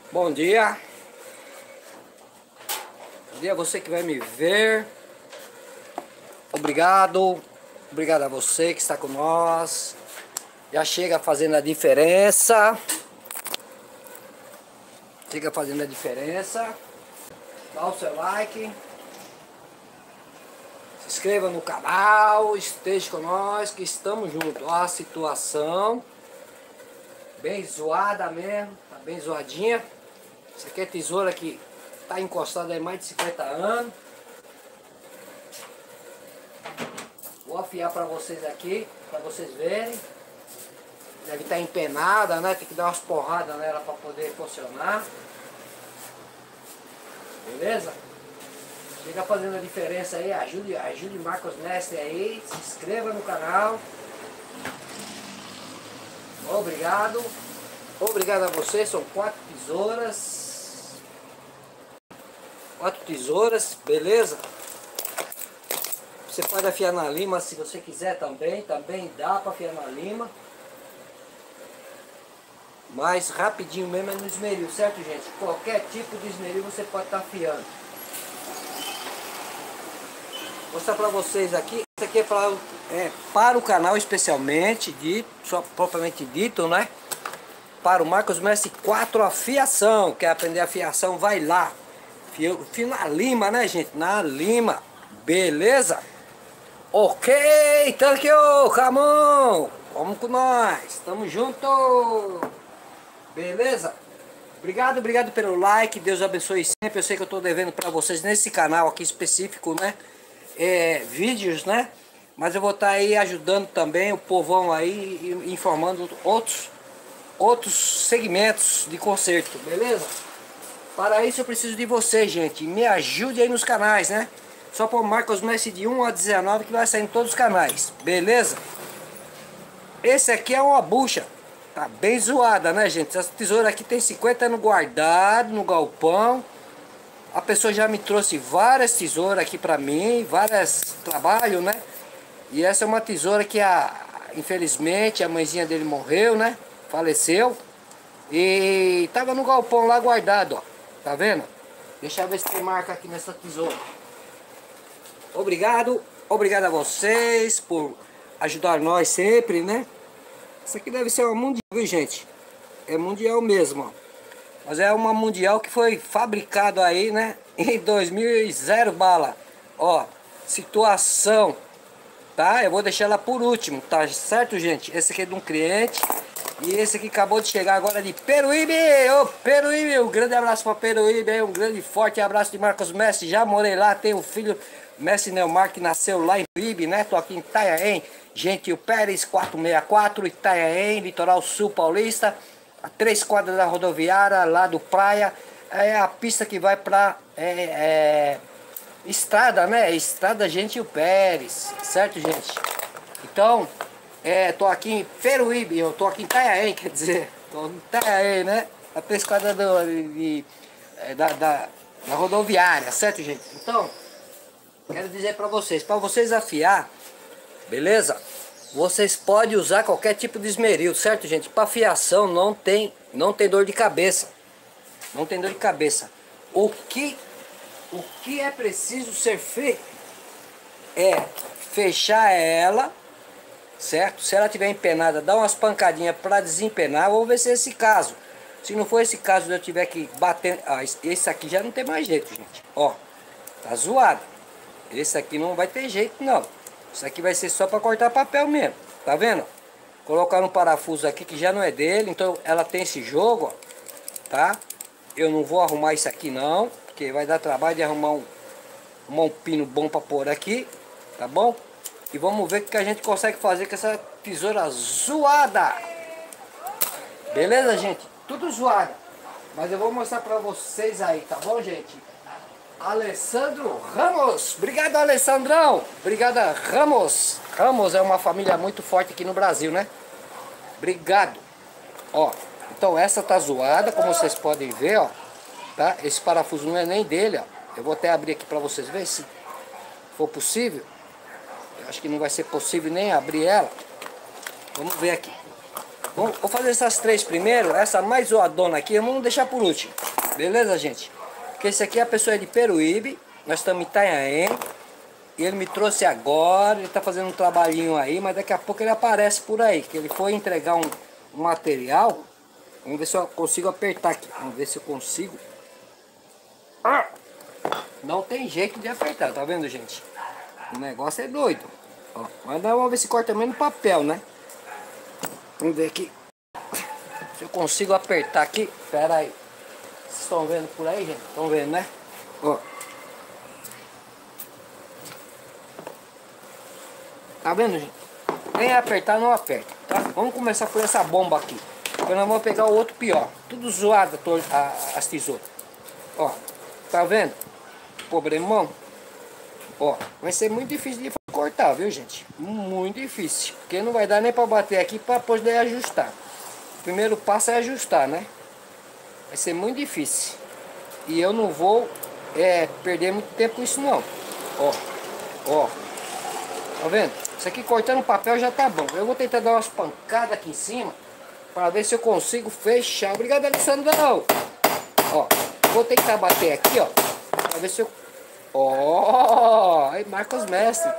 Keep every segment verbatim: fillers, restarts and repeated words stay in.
Bom dia. Bom dia a você que vai me ver. Obrigado. Obrigado a você que está com nós. Já chega fazendo a diferença. Chega fazendo a diferença. Dá o seu like. Se inscreva no canal. Esteja com nós que estamos juntos. Ó a situação. Bem zoada mesmo. Tá bem zoadinha. Essa aqui é tesoura que está encostada há mais de cinquenta anos. Vou afiar para vocês aqui, para vocês verem. Deve estar empenada, né? Tem que dar umas porradas nela para poder funcionar. Beleza? Chega fazendo a diferença aí, ajude, ajude Marcos Mestre aí. Se inscreva no canal. Obrigado. Obrigado a vocês, são quatro tesouras. Quatro tesouras, beleza? Você pode afiar na lima se você quiser também. Também dá para afiar na lima. Mas rapidinho mesmo é no esmeril, certo, gente? Qualquer tipo de esmeril você pode estar afiando. Vou mostrar para vocês aqui. Isso aqui é para, é para o canal especialmente, dito, só propriamente dito, né? Para o Marcos Mestre quatro afiação. Quer aprender afiação? Vai lá. Fio, fio na lima, né, gente? Na lima. Beleza? Ok, thank you, Ramon. Vamos com nós. Tamo junto. Beleza? Obrigado, obrigado pelo like. Deus abençoe sempre. Eu sei que eu tô devendo para vocês nesse canal aqui específico, né? É, vídeos, né? Mas eu vou estar aí ajudando também o povão aí, informando outros outros segmentos de conserto, beleza? Para isso eu preciso de vocês, gente. Me ajude aí nos canais, né? Só por Marcos Mestre de um a dezenove que vai sair em todos os canais, beleza? Esse aqui é uma bucha. Tá bem zoada, né, gente? Essa tesoura aqui tem cinquenta anos guardado no galpão. A pessoa já me trouxe várias tesouras aqui pra mim, vários trabalhos, né? E essa é uma tesoura que, a, infelizmente, a mãezinha dele morreu, né? Faleceu. E tava no galpão lá guardado, ó. Tá vendo? Deixa eu ver se tem marca aqui nessa tesoura. Obrigado. Obrigado a vocês por ajudar nós sempre, né? Isso aqui deve ser uma mundial, viu, gente? É mundial mesmo, ó. Mas é uma mundial que foi fabricado aí, né? Em dois mil e zero bala. Ó, situação. Tá? Eu vou deixar ela por último, tá certo, gente? Esse aqui é de um cliente. E esse aqui acabou de chegar agora de Peruíbe. Ô, Peruíbe, um grande abraço para Peruíbe. Um grande forte abraço de Marcos Mestre. Já morei lá, tenho um filho, Mestre Neomar, que nasceu lá em Peruíbe, né? Tô aqui em Itanhaém, Gentil Pérez, quatrocentos e sessenta e quatro, Itanhaém, Litoral Sul Paulista. A três quadras da rodoviária, lá do Praia. É a pista que vai pra é, é, estrada, né? Estrada Gentil Pérez, certo, gente? Então... É, tô aqui em Peruíbe, eu tô aqui em Itanhaém, quer dizer, tô em Itanhaém, né? A pescada do, de, de, da, da, da rodoviária, certo, gente? Então, quero dizer pra vocês, pra vocês afiar, beleza? Vocês podem usar qualquer tipo de esmeril, certo, gente? Pra afiação não tem, não tem dor de cabeça, não tem dor de cabeça. O que, o que é preciso ser feito é fechar ela, certo? Se ela tiver empenada, dá umas pancadinhas para desempenar. Vamos ver se é esse caso. Se não for esse caso, eu tiver que bater. Ah, esse aqui já não tem mais jeito, gente. Ó, tá zoado. Esse aqui não vai ter jeito, não. Isso aqui vai ser só para cortar papel mesmo. Tá vendo? Colocar um parafuso aqui que já não é dele. Então ela tem esse jogo, ó. Tá? Eu não vou arrumar isso aqui, não. Porque vai dar trabalho de arrumar um, arrumar um pino bom para pôr aqui. Tá bom? E vamos ver o que a gente consegue fazer com essa tesoura zoada. Beleza, gente? Tudo zoado. Mas eu vou mostrar pra vocês aí, tá bom, gente? Alessandro Ramos. Obrigado, Alessandrão. Obrigado, Ramos. Ramos é uma família muito forte aqui no Brasil, né? Obrigado. Ó, então essa tá zoada, como vocês podem ver, ó. Tá? Esse parafuso não é nem dele, ó. Eu vou até abrir aqui pra vocês verem se for possível. Acho que não vai ser possível nem abrir ela. Vamos ver aqui. Vamos, vou fazer essas três primeiro. Essa mais zoadona aqui, vamos deixar por último. Beleza, gente? Porque esse aqui, a pessoa é de Peruíbe. Nós estamos em Itanhaém. E ele me trouxe agora. Ele tá fazendo um trabalhinho aí, mas daqui a pouco ele aparece por aí. Que ele foi entregar um, um material. Vamos ver se eu consigo apertar aqui. Vamos ver se eu consigo. Ah! Não tem jeito de apertar, tá vendo, gente? O negócio é doido. Ó, mas vamos ver se corta também no papel, né? Vamos ver aqui se eu consigo apertar aqui. Pera aí. Vocês estão vendo por aí, gente? Estão vendo, né? Ó. Tá vendo, gente? Nem apertar, não aperta, tá? Vamos começar por essa bomba aqui. Depois nós vamos pegar o outro pior. Tudo zoado as tesouras. Ó, tá vendo? Problemão. Ó, vai ser muito difícil de cortar, viu, gente? Muito difícil. Porque não vai dar nem pra bater aqui pra poder ajustar. O primeiro passo é ajustar, né? Vai ser muito difícil. E eu não vou é, perder muito tempo com isso, não. Ó, ó. Tá vendo? Isso aqui cortando o papel já tá bom. Eu vou tentar dar umas pancadas aqui em cima para ver se eu consigo fechar. Obrigado, Alessandrão. Ó, vou tentar bater aqui, ó, para ver se eu... Ó, aí Marcos Mestre.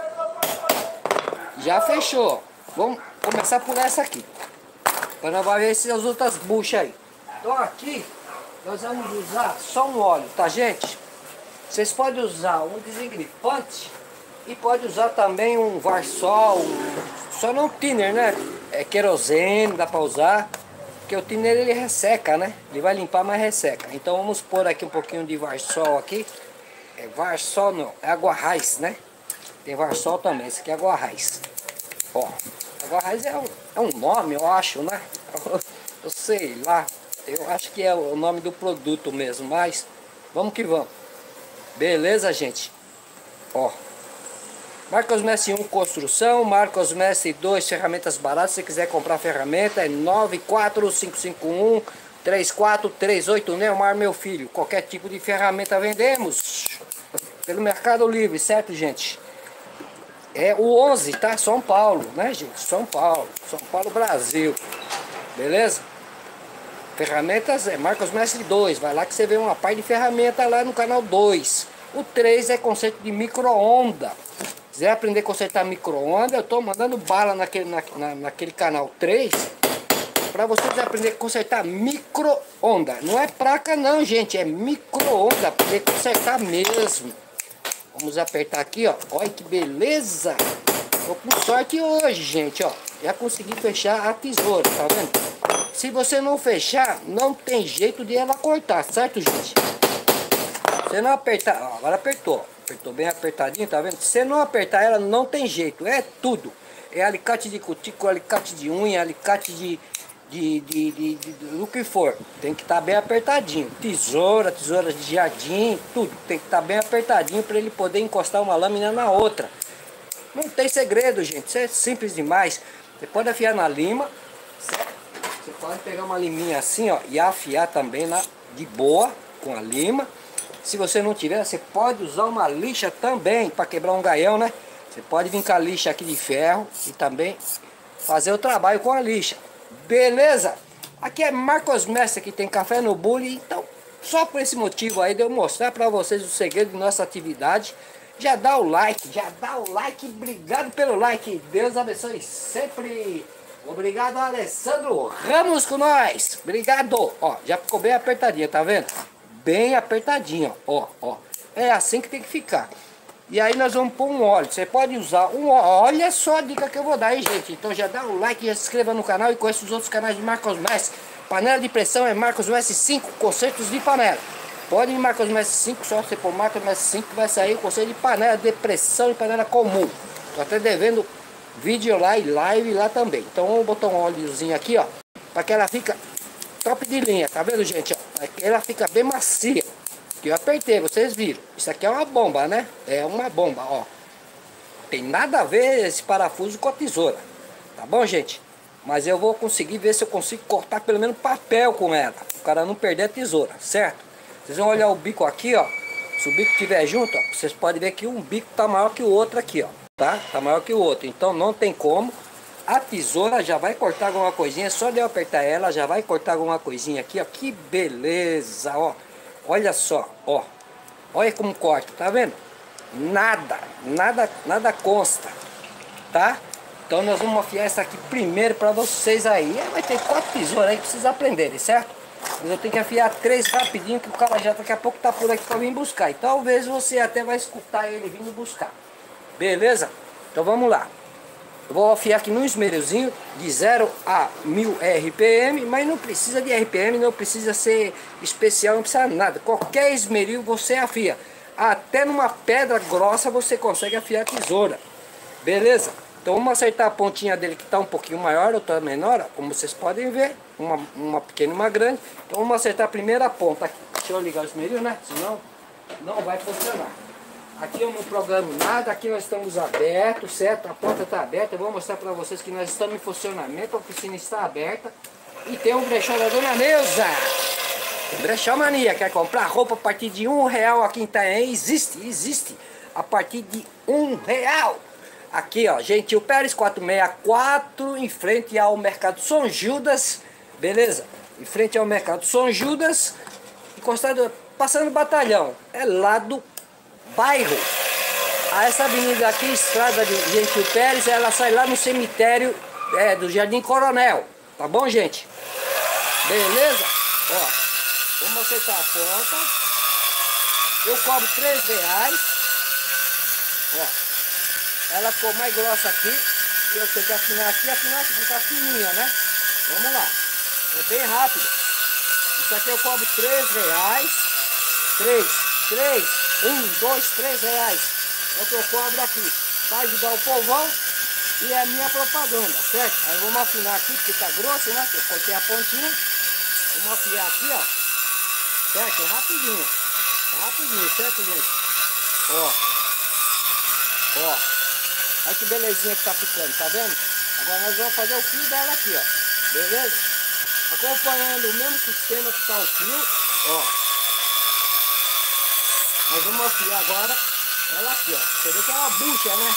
Já fechou. Vamos começar por essa aqui. Para nós ver se as outras buchas aí. Então aqui nós vamos usar só um óleo, tá, gente? Vocês podem usar um desengripante e pode usar também um Varsol, um... só não thinner, né? É querosene, dá para usar. Porque o thinner ele resseca, né? Ele vai limpar, mas resseca. Então vamos pôr aqui um pouquinho de Varsol aqui. É Varsol não, é Água Raiz, né? Tem Varsol também, esse aqui é Água Raiz. Ó, Água Raiz é um, é um nome, eu acho, né? Eu sei lá, eu acho que é o nome do produto mesmo, mas vamos que vamos. Beleza, gente? Ó, Marcos Mestre um Construção, Marcos Mestre dois Ferramentas Baratas. Se você quiser comprar ferramenta é nove quatro cinco cinco um três quatro três oito. Neumar, meu filho. Qualquer tipo de ferramenta vendemos pelo Mercado Livre, certo, gente? É o onze, tá? São Paulo, né, gente? São Paulo, São Paulo, Brasil. Beleza? Ferramentas é Marcos Mestre dois. Vai lá que você vê uma parte de ferramenta lá no canal dois. O três é conceito de micro-onda. Se quiser aprender a consertar micro-ondas, eu tô mandando bala naquele, na, na, naquele canal três para vocês aprenderem a consertar micro-onda. Não é placa não, gente, é micro-onda, para poder consertar mesmo. Vamos apertar aqui, ó. Olha que beleza. Tô com sorte hoje, gente, ó. Já consegui fechar a tesoura, tá vendo? Se você não fechar, não tem jeito de ela cortar, certo, gente? Se não apertar, ó, agora apertou. Apertou bem apertadinho, tá vendo? Se você não apertar ela, não tem jeito. É tudo. É alicate de cutícula, alicate de unha, alicate de... De, de, de, de, de do que for. Tem que estar tá bem apertadinho. Tesoura, tesoura de jardim, tudo. Tem que estar tá bem apertadinho para ele poder encostar uma lâmina na outra. Não tem segredo, gente. Isso é simples demais. Você pode afiar na lima, certo? Você pode pegar uma liminha assim, ó, e afiar também na, de boa com a lima. Se você não tiver, você pode usar uma lixa também para quebrar um gaião, né? Você pode vir com a lixa aqui de ferro e também fazer o trabalho com a lixa. Beleza? Aqui é Marcos Mestre, que tem café no bule. Então, só por esse motivo aí de eu mostrar para vocês o segredo de nossa atividade. Já dá o like, já dá o like. Obrigado pelo like. Deus abençoe sempre. Obrigado, Alessandro Ramos, com nós. Obrigado. Ó, já ficou bem apertadinha, tá vendo? Bem apertadinho, ó, ó. É assim que tem que ficar. E aí nós vamos pôr um óleo. Você pode usar um óleo. Olha só a dica que eu vou dar, hein, gente. Então já dá um like, já se inscreva no canal e conheça os outros canais de Marcos Mestre. Panela de pressão é Marcos Mestre cinco, consertos de panela. Pode ir Marcos Mestre cinco, só você pôr Marcos Mestre cinco que vai sair o conserto de panela de pressão e panela comum. Tô até devendo vídeo lá e live lá também. Então vamos botar um óleozinho aqui, ó, para que ela fica top de linha, tá vendo, gente? Ó, aqui ela fica bem macia. Que eu apertei, vocês viram. Isso aqui é uma bomba, né? É uma bomba, ó. Tem nada a ver esse parafuso com a tesoura. Tá bom, gente? Mas eu vou conseguir ver se eu consigo cortar pelo menos papel com ela. O cara não perder a tesoura, certo? Vocês vão olhar o bico aqui, ó. Se o bico estiver junto, ó, vocês podem ver que um bico tá maior que o outro aqui, ó. Tá? Tá maior que o outro. Então não tem como A tesoura já vai cortar alguma coisinha, só de eu apertar ela já vai cortar alguma coisinha aqui, ó. Que beleza, ó. Olha só, ó. Olha como corta, tá vendo? Nada, nada, nada consta, tá? Então nós vamos afiar essa aqui primeiro para vocês aí. Vai ter quatro tesouras aí que vocês aprenderem, certo? Mas eu tenho que afiar três rapidinho, que o cara já daqui a pouco tá por aqui para vir buscar. E talvez você até vai escutar ele vindo buscar. Beleza? Então vamos lá. Eu vou afiar aqui no esmerilzinho de zero a mil R P M, mas não precisa de R P M, não precisa ser especial, não precisa nada. Qualquer esmeril você afia. Até numa pedra grossa você consegue afiar a tesoura. Beleza? Então vamos acertar a pontinha dele que está um pouquinho maior, outra menor, como vocês podem ver. Uma, uma pequena e uma grande. Então vamos acertar a primeira ponta aqui. Deixa eu ligar o esmeril, né? Senão não vai funcionar. Aqui eu não programo nada, aqui nós estamos abertos, certo? A porta está aberta, eu vou mostrar para vocês que nós estamos em funcionamento, a oficina está aberta. E tem um brechó da Dona Neuza. Brechó Mania, quer comprar roupa a partir de um real aqui em Itanhaém? Existe, existe. A partir de um real. Aqui ó, Gentil Pérez quatrocentos e sessenta e quatro, em frente ao Mercado São Judas, beleza? Em frente ao Mercado São Judas, encostado, passando o batalhão, é lá do bairro. A essa avenida aqui, estrada de Gentil Pérez, ela sai lá no cemitério é, do Jardim Coronel, tá bom, gente? Beleza? Ó, vamos acertar a ponta. Eu cobro três reais. Ó, ela ficou mais grossa aqui. E eu tenho que afinar aqui, afinar aqui, ficar fininha, né? Vamos lá. É bem rápido. Isso aqui eu cobro três reais. três, três. Um, dois, três reais. É o que eu cobro aqui. Para ajudar o povão. E é a minha propaganda, certo? Aí vamos afinar aqui, porque tá grosso, né? Eu cortei a pontinha. Vamos afiar aqui, ó. Certo? Rapidinho. Rapidinho, certo, gente? Ó. Ó. Olha que belezinha que tá ficando, tá vendo? Agora nós vamos fazer o fio dela aqui, ó. Beleza? Acompanhando o mesmo sistema que tá o fio, ó. Nós vamos afiar agora ela aqui, ó. Você vê que é uma bucha, né?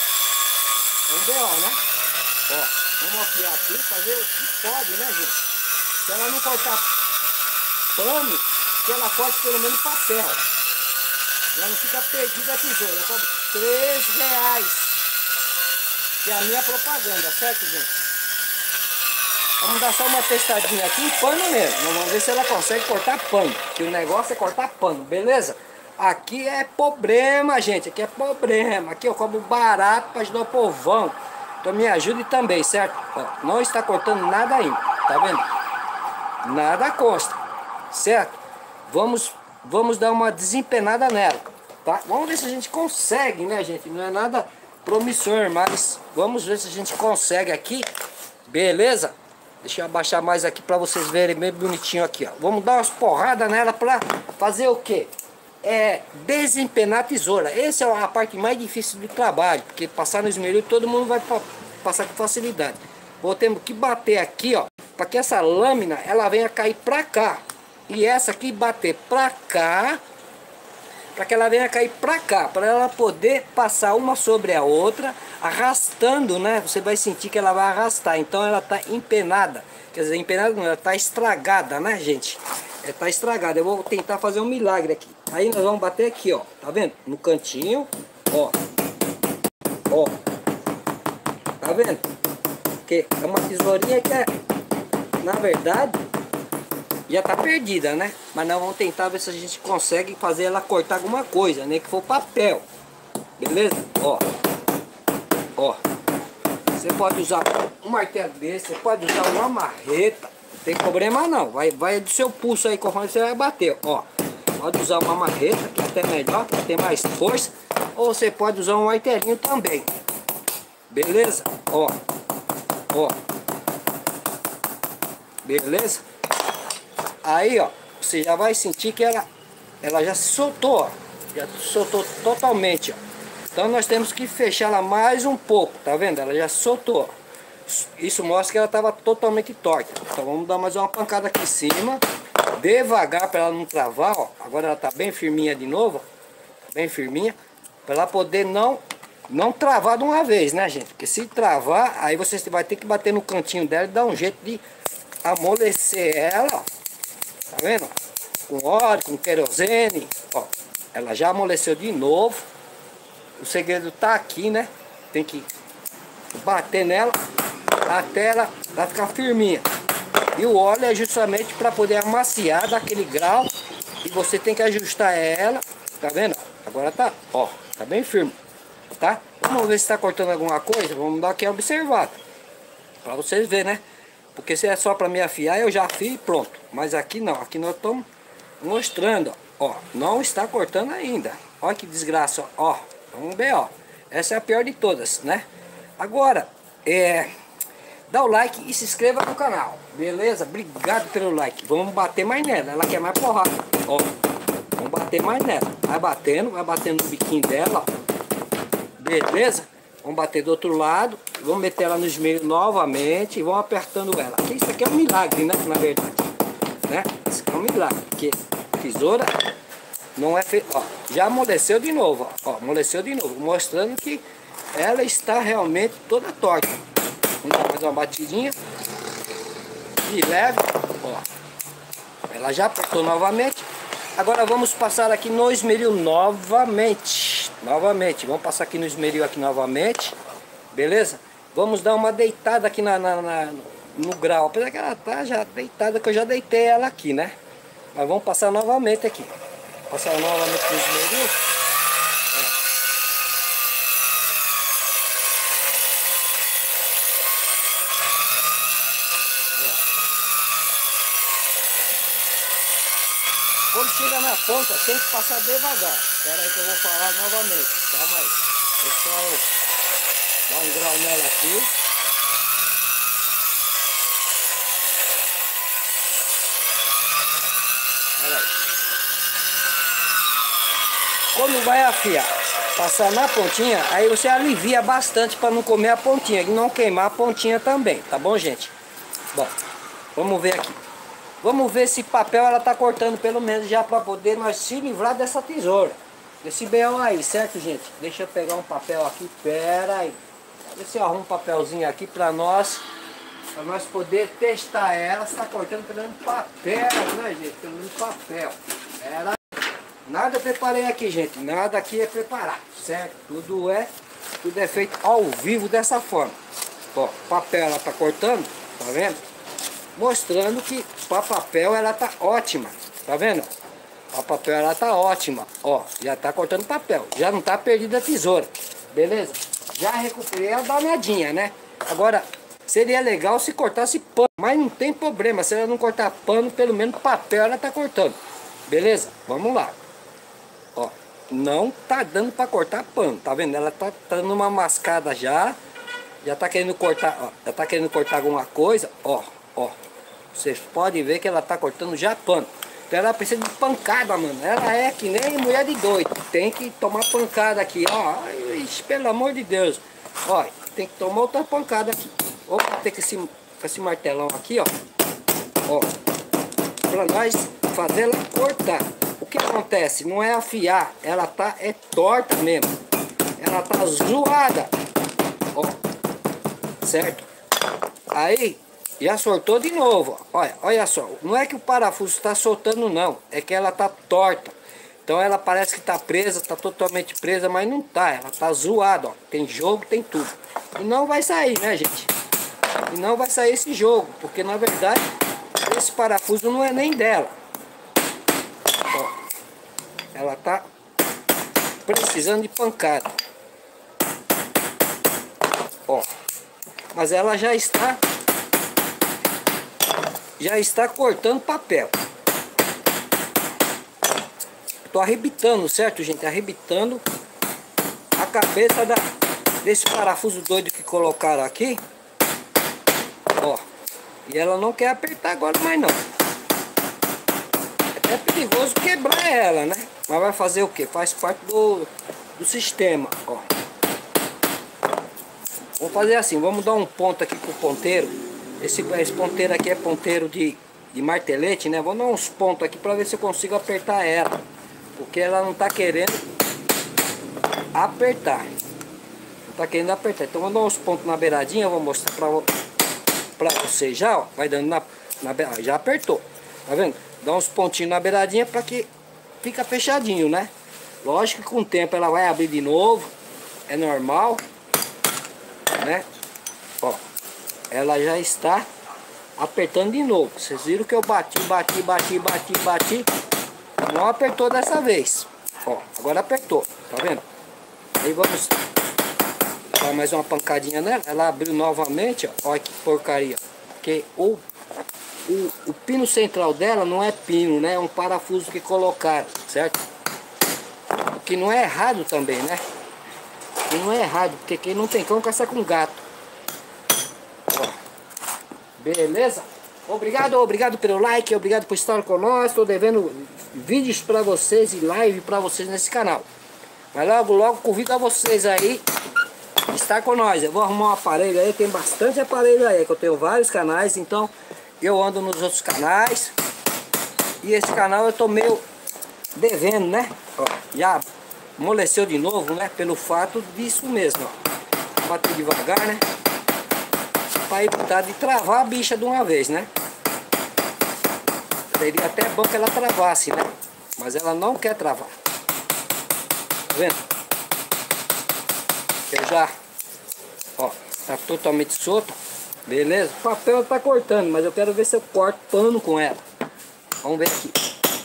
É um B O, né? Ó, vamos afiar aqui, fazer o que pode, né, gente? Se ela não cortar pano, que ela corte pelo menos papel. Ela não fica perdida a tesoura. Eu cobro três reais. Que é a minha propaganda, certo, gente? Vamos dar só uma testadinha aqui em pano mesmo. Vamos ver se ela consegue cortar pano. Que o negócio é cortar pano, beleza? Aqui é problema, gente. Aqui é problema. Aqui eu cobro barato para ajudar o povão. Então me ajude também, certo? Ó, não está cortando nada ainda. Tá vendo? Nada consta. Certo? Vamos, vamos dar uma desempenada nela. Tá? Vamos ver se a gente consegue, né, gente? Não é nada promissor, mas vamos ver se a gente consegue aqui. Beleza? Deixa eu abaixar mais aqui para vocês verem bem bonitinho aqui, ó. Vamos dar umas porradas nela para fazer o quê? É desempenar a tesoura. Essa é a parte mais difícil do trabalho, porque passar no esmeril todo mundo vai passar com facilidade. Vou ter que bater aqui, ó, para que essa lâmina ela venha cair para cá e essa aqui bater para cá, para que ela venha cair para cá, para ela poder passar uma sobre a outra, arrastando, né? Você vai sentir que ela vai arrastar. Então ela tá empenada, quer dizer, empenada não, ela tá estragada, né, gente? Ela tá estragada. Eu vou tentar fazer um milagre aqui. Aí nós vamos bater aqui, ó, tá vendo? No cantinho, ó, ó, tá vendo? Que é uma tesourinha que é, na verdade, já tá perdida, né? Mas nós vamos tentar ver se a gente consegue fazer ela cortar alguma coisa, né? Que for papel, beleza? Ó, ó, você pode usar um martelo desse, você pode usar uma marreta, não tem problema não. Vai, vai do seu pulso aí conforme você vai bater, ó. Pode usar uma marreta, que é até melhor, para ter mais força. Ou você pode usar um martelinho também. Beleza? Ó. Ó. Beleza? Aí, ó. Você já vai sentir que ela, ela já se soltou, ó. Já soltou totalmente, ó. Então nós temos que fechar ela mais um pouco, tá vendo? Ela já se soltou. Isso mostra que ela estava totalmente torta. Então vamos dar mais uma pancada aqui em cima. Devagar para ela não travar, ó. Agora ela tá bem firminha de novo, bem firminha, para ela poder não não travar de uma vez, né, gente? Porque se travar, aí você vai ter que bater no cantinho dela e dar um jeito de amolecer ela, ó. Tá vendo? Com óleo, com querosene, ó. Ela já amoleceu de novo. O segredo tá aqui, né? Tem que bater nela até ela, ela ficar firminha. E o óleo é justamente para poder amaciar daquele grau. E você tem que ajustar ela. Tá vendo? Agora tá, ó, tá bem firme, tá? Vamos ver se tá cortando alguma coisa. Vamos dar aqui a observada para vocês verem, né? Porque se é só para me afiar, eu já afio e pronto. Mas aqui não, aqui nós estamos mostrando, ó, não está cortando ainda. Olha que desgraça, ó. Vamos ver, ó. Essa é a pior de todas, né? Agora, é... dá o like e se inscreva no canal, beleza? Obrigado pelo like. Vamos bater mais nela, ela quer mais porrada, ó. Vamos bater mais nela. Vai batendo, vai batendo no biquinho dela, ó. Beleza? Vamos bater do outro lado. Vamos meter ela nos meios novamente e vamos apertando ela. Isso aqui é um milagre, né? Na verdade, né? Isso aqui é um milagre, porque tesoura não é feita. Ó, já amoleceu de novo, ó. Ó, amoleceu de novo, mostrando que ela está realmente toda torta. Vamos dar mais uma batidinha de leve, ó. Ela já apertou novamente. Agora vamos passar aqui no esmeril novamente. Novamente, vamos passar aqui no esmeril aqui novamente. Beleza? Vamos dar uma deitada aqui na, na, na, no grau. Apesar que ela tá já deitada, que eu já deitei ela aqui, né? Mas vamos passar novamente aqui. Passar novamente no esmeril. Quando chega na ponta, tem que passar devagar. Espera aí que eu vou falar novamente. Calma aí. Deixa eu dar um grau nela aqui. Espera aí. Quando vai afiar, passar na pontinha, aí você alivia bastante para não comer a pontinha e não queimar a pontinha também. Tá bom, gente? Bom, vamos ver aqui. Vamos ver se papel ela tá cortando pelo menos já para poder nós se livrar dessa tesoura. Esse B O aí, certo, gente? Deixa eu pegar um papel aqui, pera aí. Vê se eu arrumo um papelzinho aqui para nós, para nós poder testar ela. Se tá cortando pelo menos papel, né, gente? Pelo menos papel. Pera aí. Nada eu preparei aqui, gente. Nada aqui é preparado, certo? Tudo é, tudo é feito ao vivo dessa forma. Ó, papel ela tá cortando, tá vendo? Mostrando que para papel ela tá ótima, tá vendo? Para papel ela tá ótima, ó, já tá cortando papel, já não tá perdida a tesoura, beleza? Já recuperei a danadinha, né? Agora, seria legal se cortasse pano, mas não tem problema, se ela não cortar pano, pelo menos papel ela tá cortando, beleza? Vamos lá, ó, não tá dando para cortar pano, tá vendo? Ela tá, tá dando uma mascada já, já tá querendo cortar, ó, já tá querendo cortar alguma coisa, ó, ó. Vocês podem ver que ela tá cortando já pano. Então ela precisa de pancada, mano. Ela é que nem mulher de doido. Tem que tomar pancada aqui, ó. Ixi, pelo amor de Deus. Ó, tem que tomar outra pancada aqui. Vou bater com esse, com esse martelão aqui, ó. Ó. Pra nós fazer ela cortar. O que acontece? Não é afiar. Ela tá é torta mesmo. Ela tá zoada. Ó. Certo? Aí... já soltou de novo, olha, olha só, não é que o parafuso está soltando não, é que ela tá torta. Então ela parece que tá presa, tá totalmente presa, mas não tá, ela tá zoada, ó. Tem jogo, tem tudo. E não vai sair, né, gente? E não vai sair esse jogo, porque na verdade esse parafuso não é nem dela. Ó, ela tá precisando de pancada. Ó, mas ela já está já está cortando papel. Tô arrebitando, certo, gente? Arrebitando a cabeça da, desse parafuso doido que colocaram aqui. Ó. E ela não quer apertar agora mais não. É até perigoso quebrar ela, né? Mas vai fazer o que? Faz parte do, do sistema, ó. Vamos fazer assim, vamos dar um ponto aqui pro ponteiro. Esse, esse ponteiro aqui é ponteiro de, de martelete, né? Vou dar uns pontos aqui para ver se eu consigo apertar ela. Porque ela não tá querendo apertar. tá querendo apertar. Então vou dar uns pontos na beiradinha, eu vou mostrar pra, pra vocês já, ó. Vai dando na, na beirada, já apertou, tá vendo? Dá uns pontinhos na beiradinha pra que fica fechadinho, né? Lógico que com o tempo ela vai abrir de novo, é normal, né? Ó, ela já está apertando de novo. Vocês viram que eu bati, bati, bati, bati, bati. Não apertou dessa vez. Ó, agora apertou, tá vendo? Aí vamos dar mais uma pancadinha nela. Ela abriu novamente, ó. Olha que porcaria. Porque o, o, o pino central dela não é pino, né? É um parafuso que colocaram, certo? O que não é errado também, né? O que não é errado, porque quem não tem cão caça com gato. Ó. Beleza? Obrigado, obrigado pelo like, obrigado por estar com nós. Estou devendo vídeos para vocês e live para vocês nesse canal. Mas logo, logo convido a vocês aí a estar com nós. Eu vou arrumar um aparelho aí, tem bastante aparelho aí, que eu tenho vários canais, então eu ando nos outros canais. E esse canal eu tô meio devendo, né? Ó, já amoleceu de novo, né? Pelo fato disso mesmo, ó. Bater devagar, né? Para evitar de travar a bicha de uma vez, né? Seria até bom que ela travasse, né? Mas ela não quer travar. Tá vendo? Eu já... Ó, tá totalmente solta. Beleza? O papel tá cortando, mas eu quero ver se eu corto pano com ela. Vamos ver aqui.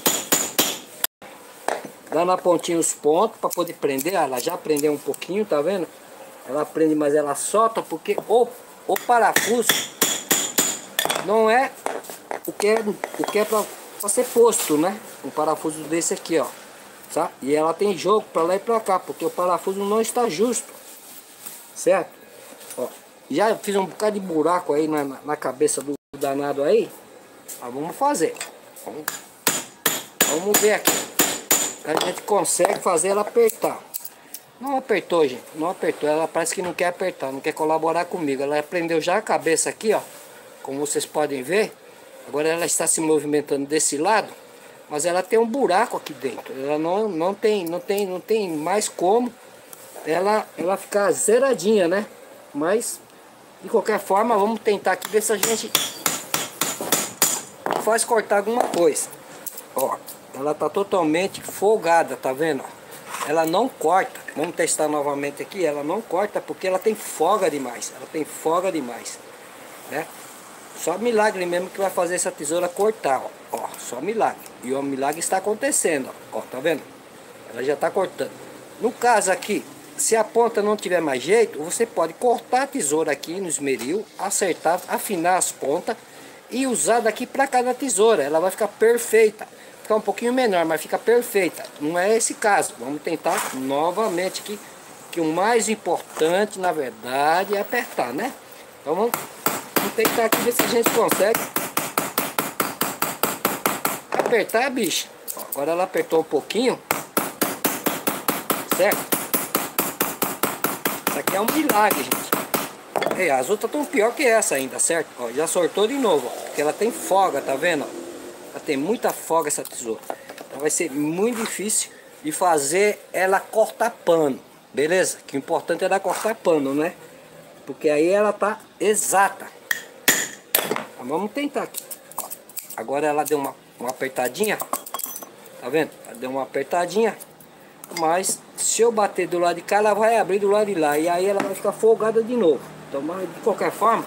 Dá na pontinha os pontos para poder prender. Ela já prendeu um pouquinho, tá vendo? Ela prende, mas ela solta porque o, o parafuso não é o que é, o que é para ser posto, né? Um parafuso desse aqui, ó. Tá? E ela tem jogo para lá e para cá, porque o parafuso não está justo. Certo? Ó, já fiz um bocado de buraco aí na, na cabeça do danado aí. Mas vamos fazer. Vamos, vamos ver aqui. A gente consegue fazer ela apertar. Não apertou, gente. Não apertou. Ela parece que não quer apertar, não quer colaborar comigo. Ela prendeu já a cabeça aqui, ó. Como vocês podem ver. Agora ela está se movimentando desse lado. Mas ela tem um buraco aqui dentro. Ela não, não, tem, não, tem, não tem mais como ela, ela ficar zeradinha, né? Mas, de qualquer forma, vamos tentar aqui ver se a gente faz cortar alguma coisa. Ó, ela tá totalmente folgada, tá vendo? Ela não corta. Vamos testar novamente aqui. Ela não corta porque ela tem folga demais. Ela tem folga demais, né? Só milagre mesmo que vai fazer essa tesoura cortar, ó. Ó, só milagre. E o milagre está acontecendo, ó. Ó, tá vendo? Ela já tá cortando. No caso aqui, se a ponta não tiver mais jeito, você pode cortar a tesoura aqui no esmeril, acertar, afinar as pontas e usar daqui para cada tesoura. Ela vai ficar perfeita. Ficar um pouquinho menor, mas fica perfeita. Não é esse caso. Vamos tentar novamente aqui, que o mais importante, na verdade, é apertar, né? Então vamos, vamos tentar aqui ver se a gente consegue apertar a bicha. Ó, agora ela apertou um pouquinho, certo? Isso aqui é um milagre, gente. É, as outras estão pior que essa ainda, certo? Ó, já sortou de novo, ó, porque ela tem folga, tá vendo? Ela tem muita folga essa tesoura. Então vai ser muito difícil de fazer ela cortar pano, beleza? Que o importante é ela cortar pano, né? Porque aí ela tá exata. Então, vamos tentar aqui. Ó, agora ela deu uma, uma apertadinha. Tá vendo? Ela deu uma apertadinha. Mas se eu bater do lado de cá, ela vai abrir do lado de lá. E aí ela vai ficar folgada de novo. Então, mas de qualquer forma,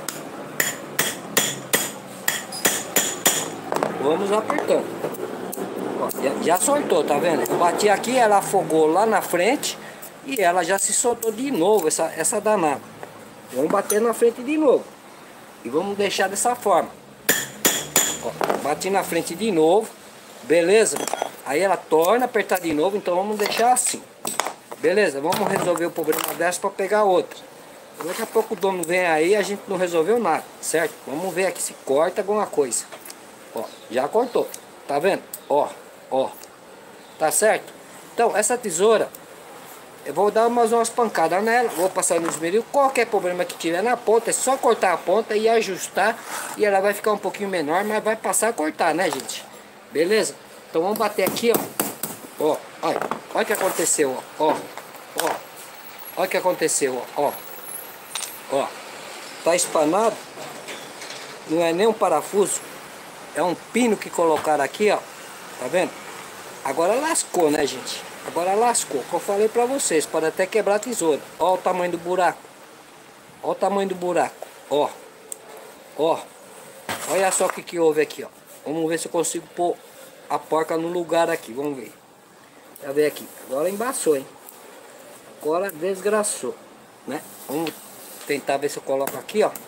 vamos apertando. Ó, já, já soltou, tá vendo? Eu bati aqui, ela afogou lá na frente. E ela já se soltou de novo, essa, essa danada. Vamos bater na frente de novo. E vamos deixar dessa forma. Ó, bati na frente de novo. Beleza? Aí ela torna a apertar de novo. Então vamos deixar assim. Beleza? Vamos resolver o problema dessa para pegar outra. Daqui a pouco o dono vem aí e a gente não resolveu nada, certo? Vamos ver aqui se corta alguma coisa. Ó, já cortou. Tá vendo? Ó, ó. Tá certo? Então, essa tesoura, eu vou dar umas, umas pancadas nela, vou passar no esmeril. Qualquer problema que tiver na ponta, é só cortar a ponta e ajustar. E ela vai ficar um pouquinho menor, mas vai passar a cortar, né, gente? Beleza? Então vamos bater aqui, ó. Ó, olha, olha o que aconteceu, ó. Ó, ó. Olha o que aconteceu, ó. Ó, tá espanado. Não é nem um parafuso, é um pino que colocaram aqui, ó. Tá vendo? Agora lascou, né, gente? Agora lascou. Como eu falei pra vocês, pode até quebrar a tesoura. Ó o tamanho do buraco. Ó o tamanho do buraco. Ó. Ó. Olha só o que que houve aqui, ó. Vamos ver se eu consigo pôr a porca no lugar aqui. Vamos ver. Já ver aqui. Agora embaçou, hein? Agora desgraçou, né? Vamos tentar ver se eu coloco aqui, ó.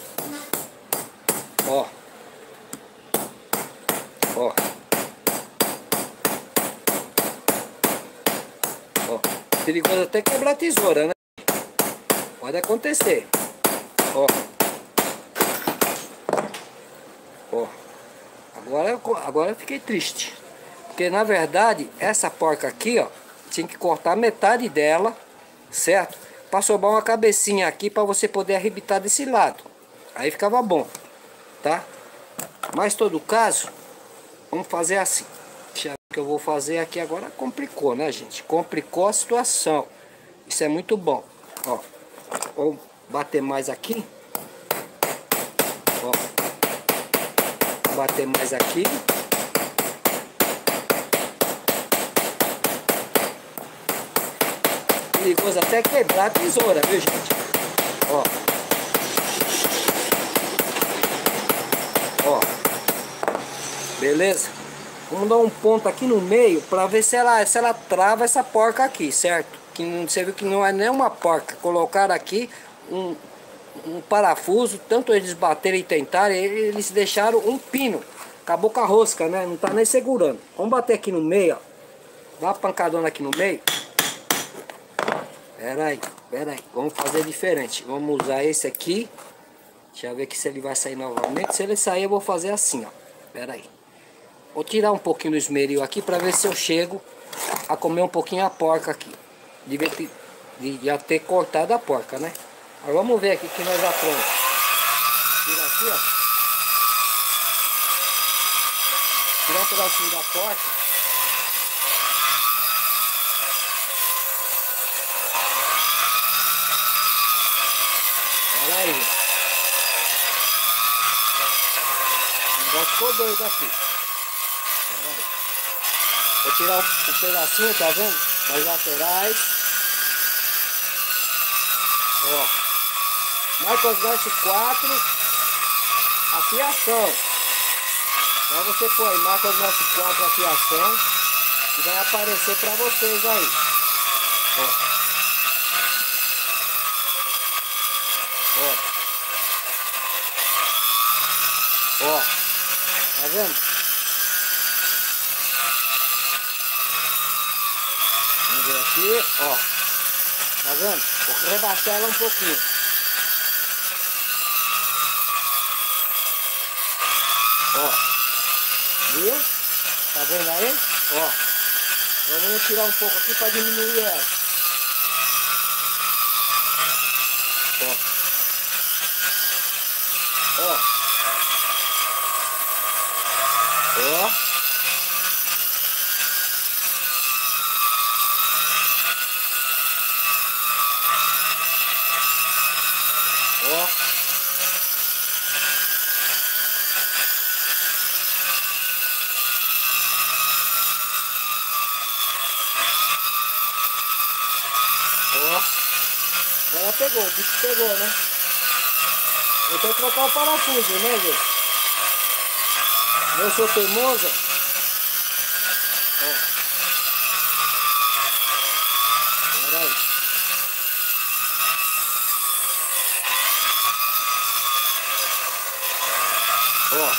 Ó. Ó. Ó. Perigoso até quebrar a tesoura, né? Pode acontecer. Ó. Ó. Agora, agora eu fiquei triste. Porque na verdade, essa porca aqui, ó, tinha que cortar metade dela, certo? Para sobrar uma cabecinha aqui para você poder arrebitar desse lado. Aí ficava bom, tá? Mas todo caso, vamos fazer assim. Deixa eu ver o que eu vou fazer aqui agora. Complicou, né, gente? Complicou a situação. Isso é muito bom. Ó, vamos bater mais aqui. Ó, bater mais aqui. Perigoso até quebrar a tesoura, viu, gente? Ó. Ó. Beleza? Vamos dar um ponto aqui no meio para ver se ela, se ela trava essa porca aqui, certo? Que não, você viu que não é nem uma porca. Colocaram aqui um, um parafuso, tanto eles baterem e tentarem, eles deixaram um pino. Acabou com a rosca, né? Não tá nem segurando. Vamos bater aqui no meio, ó. Dá uma pancadona aqui no meio. Pera aí, pera aí. Vamos fazer diferente. Vamos usar esse aqui. Deixa eu ver aqui se ele vai sair novamente. Se ele sair, eu vou fazer assim, ó. Pera aí. Vou tirar um pouquinho do esmeril aqui para ver se eu chego a comer um pouquinho a porca aqui. Devia ter, de já ter cortado a porca, né? Mas vamos ver aqui que nós já pronto. Tira aqui, ó. Tirar um pedacinho da porca. Olha aí. O negócio ficou doido aqui. Olha aí. Vou tirar o, o pedacinho, tá vendo? Nas laterais. Ó. Marcos Gancho quatro. A fiação. Então você põe Marcos Gancho quatro a fiação. E vai aparecer pra vocês aí. Ó. Ó. Ó. Tá vendo? Vamos ver aqui, ó. Tá vendo? Vou rebaixar ela um pouquinho. Ó. Viu? Tá vendo aí? Ó. Vamos tirar um pouco aqui para diminuir ela. Ó. Ó. Ó. Ó. Ó. Agora pegou, o bicho pegou, né? Eu tenho que trocar o parafuso, né, gente? Eu sou teimosa. Ó. Olha aí. Ó.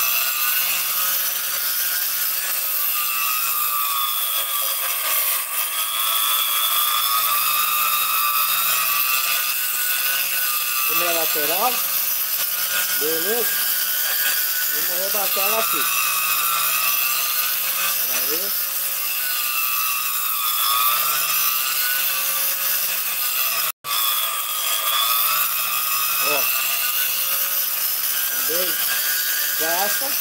Primeira lateral. Beleza? Vamos rebaixar ela aqui. Aí. Ó. Também. Gasta.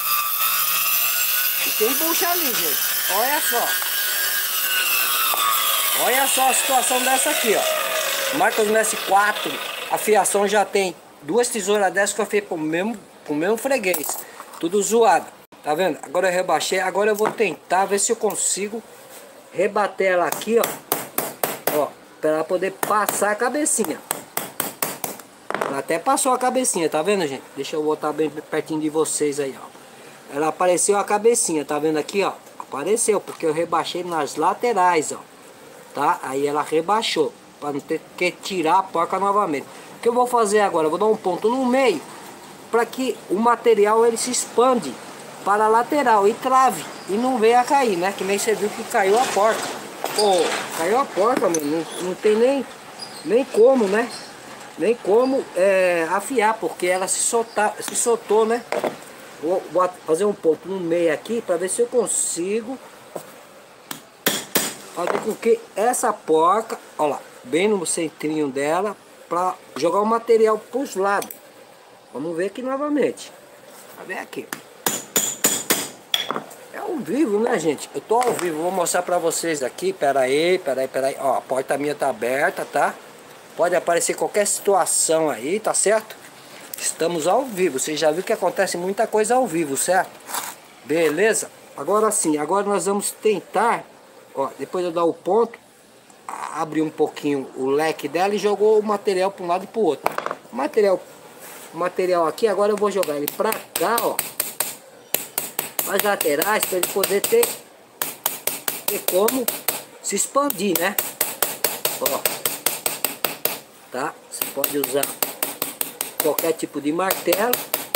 E tem bucha ali, gente. Olha só. Olha só a situação dessa aqui, ó. Marcos no S quatro, a fiação já tem duas tesouras dessas que eu fiz pro mesmo, pro mesmo freguês. Tudo zoado. Tá vendo? Agora eu rebaixei. Agora eu vou tentar ver se eu consigo rebater ela aqui, ó. Ó, pra ela poder passar a cabecinha. Ela até passou a cabecinha, tá vendo, gente? Deixa eu botar bem pertinho de vocês aí, ó. Ela apareceu a cabecinha, tá vendo aqui, ó? Apareceu, porque eu rebaixei nas laterais, ó. Tá? Aí ela rebaixou, para não ter que tirar a porca novamente. O que eu vou fazer agora? Eu vou dar um ponto no meio, para que o material ele se expande para a lateral e trave, e não venha a cair, né? Que nem você viu que caiu a porca. Pô, caiu a porca, mano. Não, não tem nem, nem como, né? Nem como é, afiar, porque ela se, soltar, se soltou, né? Vou, vou fazer um ponto no meio aqui, para ver se eu consigo fazer com que essa porca, olha lá, bem no centrinho dela, para jogar o material para os lados. Vamos ver aqui novamente. Vamos ver aqui. É ao vivo, né, gente? Eu tô ao vivo, vou mostrar para vocês aqui. Pera aí, pera aí, pera aí. Ó, a porta minha tá aberta, tá? Pode aparecer qualquer situação aí, tá certo? Estamos ao vivo. Você já viu que acontece muita coisa ao vivo, certo? Beleza? Agora sim, agora nós vamos tentar. Ó, depois eu dar o ponto, abrir um pouquinho o leque dela e jogou o material para um lado e para o outro. O material, o material aqui, agora eu vou jogar ele para cá, ó, as laterais, para ele poder ter, ter como se expandir, né? Ó, tá? Você pode usar qualquer tipo de martelo.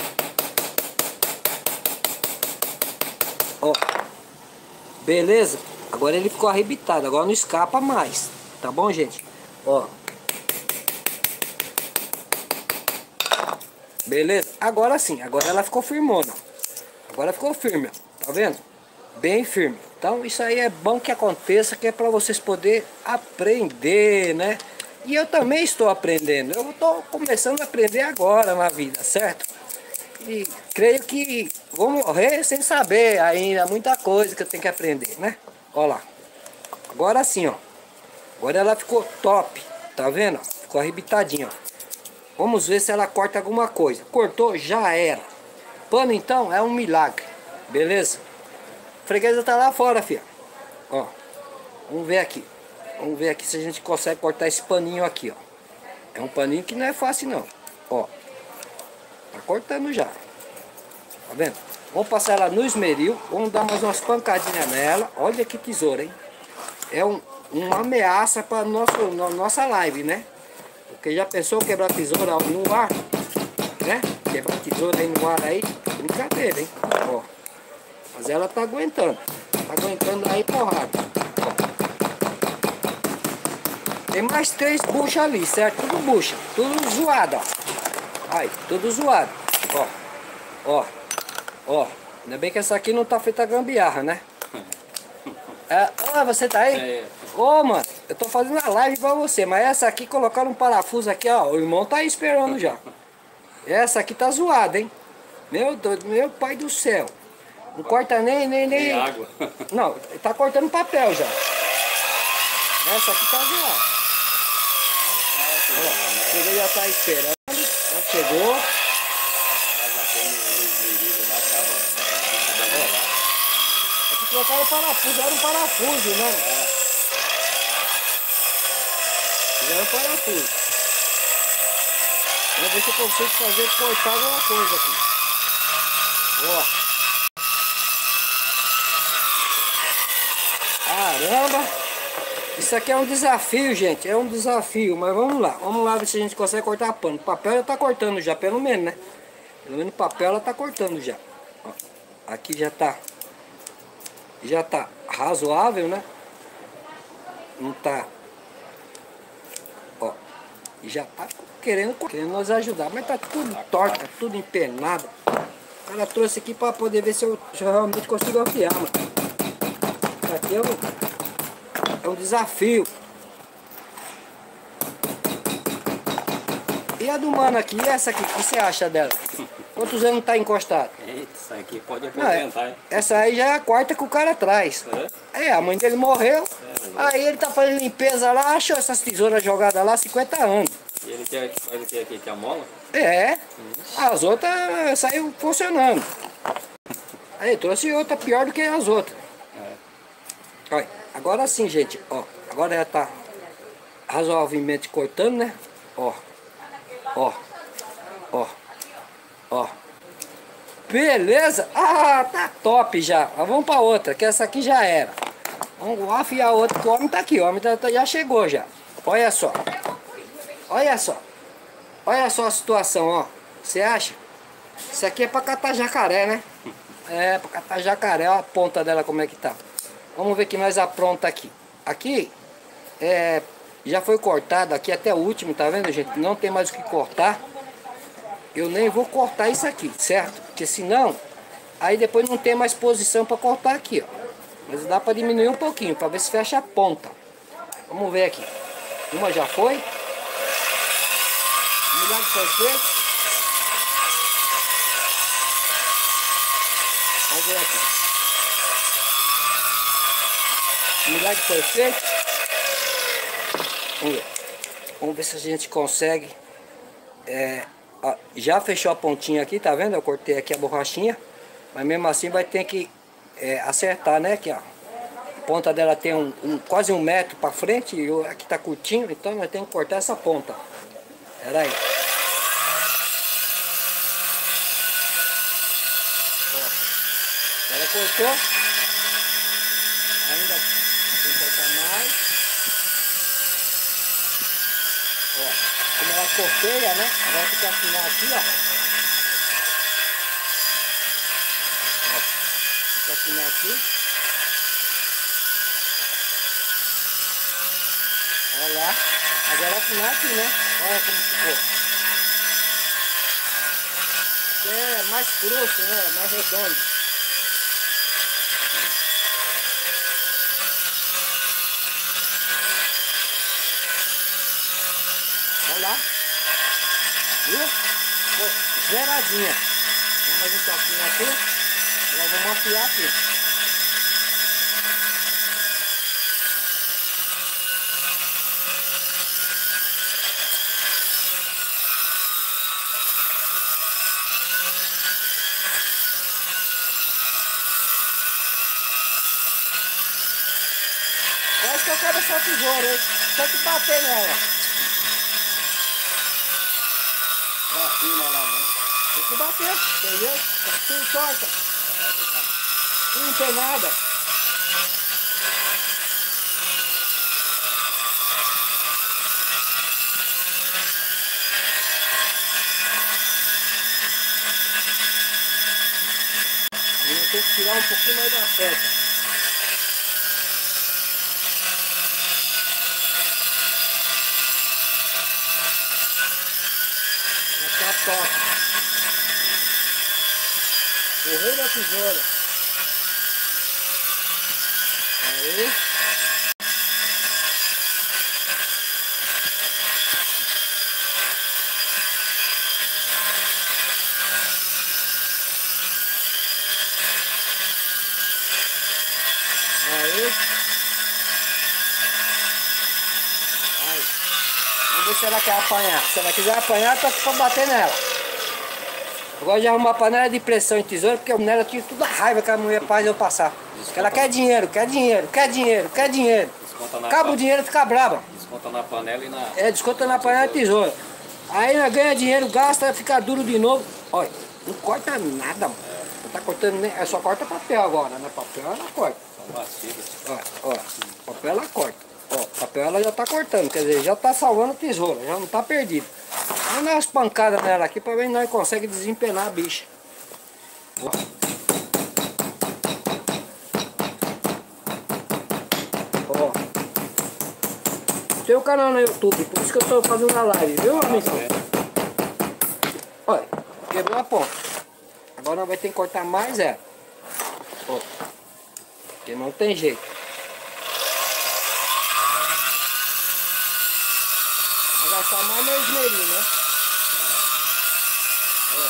Ó, beleza? Agora ele ficou arrebitado, agora não escapa mais. Tá bom, gente? Ó. Beleza? Agora sim, agora ela ficou firmona. Agora ficou firme, ó. Tá vendo? Bem firme. Então isso aí é bom que aconteça, que é para vocês poderem aprender, né? E eu também estou aprendendo. Eu estou começando a aprender agora na vida, certo? E creio que vou morrer sem saber ainda muita coisa que eu tenho que aprender, né? Olha lá. Agora sim, ó. Agora ela ficou top. Tá vendo? Ficou arrebitadinha, ó. Vamos ver se ela corta alguma coisa. Cortou, já era. Pano então é um milagre. Beleza? A freguesa tá lá fora, filha. Ó. Vamos ver aqui. Vamos ver aqui se a gente consegue cortar esse paninho aqui, ó. É um paninho que não é fácil não. Ó. Tá cortando já. Tá vendo? Vamos passar ela no esmeril. Vamos dar mais umas pancadinhas nela. Olha que tesoura, hein? É um, uma ameaça para nosso nossa live, né? Porque já pensou quebrar tesoura no ar? Né? Quebrar tesoura aí no ar aí? Brincadeira, hein? Ó. Mas ela tá aguentando. Tá aguentando aí porrada. Ó. Tem mais três buchas ali, certo? Tudo bucha. Tudo zoado, ó. Aí, tudo zoado. Ó. Ó. Ó, ainda bem que essa aqui não tá feita gambiarra, né? É, ó, você tá aí? É. Ô, mano, eu tô fazendo a live igual você, mas essa aqui colocaram um parafuso aqui, ó. O irmão tá aí esperando já. Essa aqui tá zoada, hein? Meu Deus, meu pai do céu. Não corta nem, nem, nem... Tem água. Não, tá cortando papel já. Essa aqui tá zoada. Ó, ele já tá esperando. Já chegou. Colocaram o parafuso, era um parafuso, né? É. Fizeram um parafuso. Vamos ver se eu consigo fazer cortar alguma coisa aqui. Ó. Caramba! Isso aqui é um desafio, gente. É um desafio, mas vamos lá. Vamos lá ver se a gente consegue cortar pano. O papel já tá cortando já, pelo menos, né? Pelo menos o papel ela tá cortando já. Ó. Aqui já tá. Já tá razoável, né? Não tá. Ó. E já tá querendo, querendo nos ajudar. Mas tá tudo torto, tá tudo empenado. O cara trouxe aqui pra poder ver se eu, se eu realmente consigo afiar, mano. Isso aqui é um, é um desafio. E a do mano aqui, e essa aqui, o que você acha dela? Quantos anos tá encostado? Eita, essa aqui pode aposentar, hein? Essa aí já é a quarta que o cara traz. É? É, a mãe dele morreu. Aí ele tá fazendo limpeza lá, achou essas tesouras jogadas lá há cinquenta anos. E ele quer, faz o que aqui? Que amola? É, as outras saiu funcionando. Aí trouxe outra pior do que as outras. É. Olha, agora sim, gente, ó. Agora já tá razoavelmente cortando, né? Ó, ó, ó, ó. Beleza? Ah, tá top já. Mas vamos pra outra, que essa aqui já era. Vamos afiar outra, que o homem tá aqui, o homem tá, tá- já chegou já. Olha só. Olha só. Olha só a situação, ó. Você acha? Isso aqui é pra catar jacaré, né? É, pra catar jacaré. Olha a ponta dela como é que tá. Vamos ver que nós apronta aqui. Aqui, é, já foi cortado aqui até o último, tá vendo, gente? Não tem mais o que cortar. Eu nem vou cortar isso aqui, certo? Porque senão, aí depois não tem mais posição pra cortar aqui, ó. Mas dá pra diminuir um pouquinho, pra ver se fecha a ponta. Vamos ver aqui. Uma já foi. O milagre foi feito. Vamos ver aqui. O milagre foi feito. Vamos ver. Vamos ver se a gente consegue. É, ó, já fechou a pontinha aqui, tá vendo? Eu cortei aqui a borrachinha. Mas mesmo assim vai ter que é, acertar, né? Aqui, ó. A ponta dela tem um, um, quase um metro pra frente. E o- aqui tá curtinho, então nós temos que cortar essa ponta. Pera aí. Ela cortou. Ainda tem que cortar mais. Ó, como ela ficou feia, né? Agora tem que afinar aqui, ó. Ó, tem que afinar aqui. Olha lá. Agora afinar aqui, né? Olha como ficou. É mais grosso, né? Mais redondo. Olha lá. Viu? Ficou zeradinha. Vamos mais um toquinho aqui. Agora vamos afiar aqui. Eu acho que eu quero essa tesoura, hein? Só que bater nela. Dá firma lá, né? Tem que bater, entendeu? Tudo torta. Não tem nada. A gente tem que tirar um pouquinho mais da peça. Já tá top. O rei da tesoura. Aí. Aí. Aí. Vamos ver se ela quer apanhar. Se ela quiser apanhar, tá pra bater nela. Agora já arrumar uma panela de pressão em tesoura, porque a mulher tinha toda a raiva que a mulher faz eu passar. Porque ela quer dinheiro, quer dinheiro, quer dinheiro, quer dinheiro. Desconta na, Acaba o pa- dinheiro e fica brava. desconta na panela e na... É, desconta na panela de tesoura. Aí nós ganha dinheiro, gasta, fica duro de novo. Olha, não corta nada, mano. Não tá cortando nem. É só corta papel agora, né? Papel ela corta. São macias. Ó, ó. Papel ela corta. Ó, papel ela já tá cortando, quer dizer, já tá salvando a tesoura, já não tá perdido. Vamos dar umas pancadas nela aqui pra ver se nós conseguimos desempenar a bicha. Ó. Ó. Tem um canal no YouTube, por isso que eu tô fazendo a live, viu, amigo? Olha, quebrou a ponta. Agora nós vamos ter que cortar mais ela. Ó. Porque não tem jeito. Vai gastar mais meu esmerinho, né? Ó.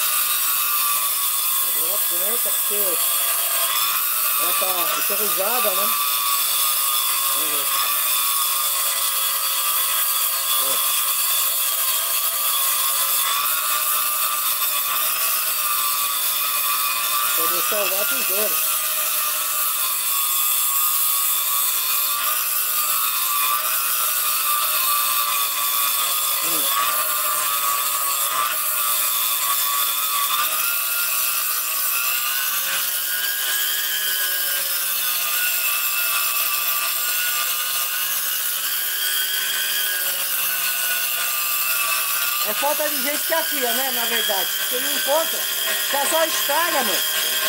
Quebrou a ponta porque ela tá enferrujada, né? Vamos ver. Ó. Poder salvar a tesoura. Hum. É falta de gente que afia, né? Na verdade. Você não encontra. Você só estraga, mano.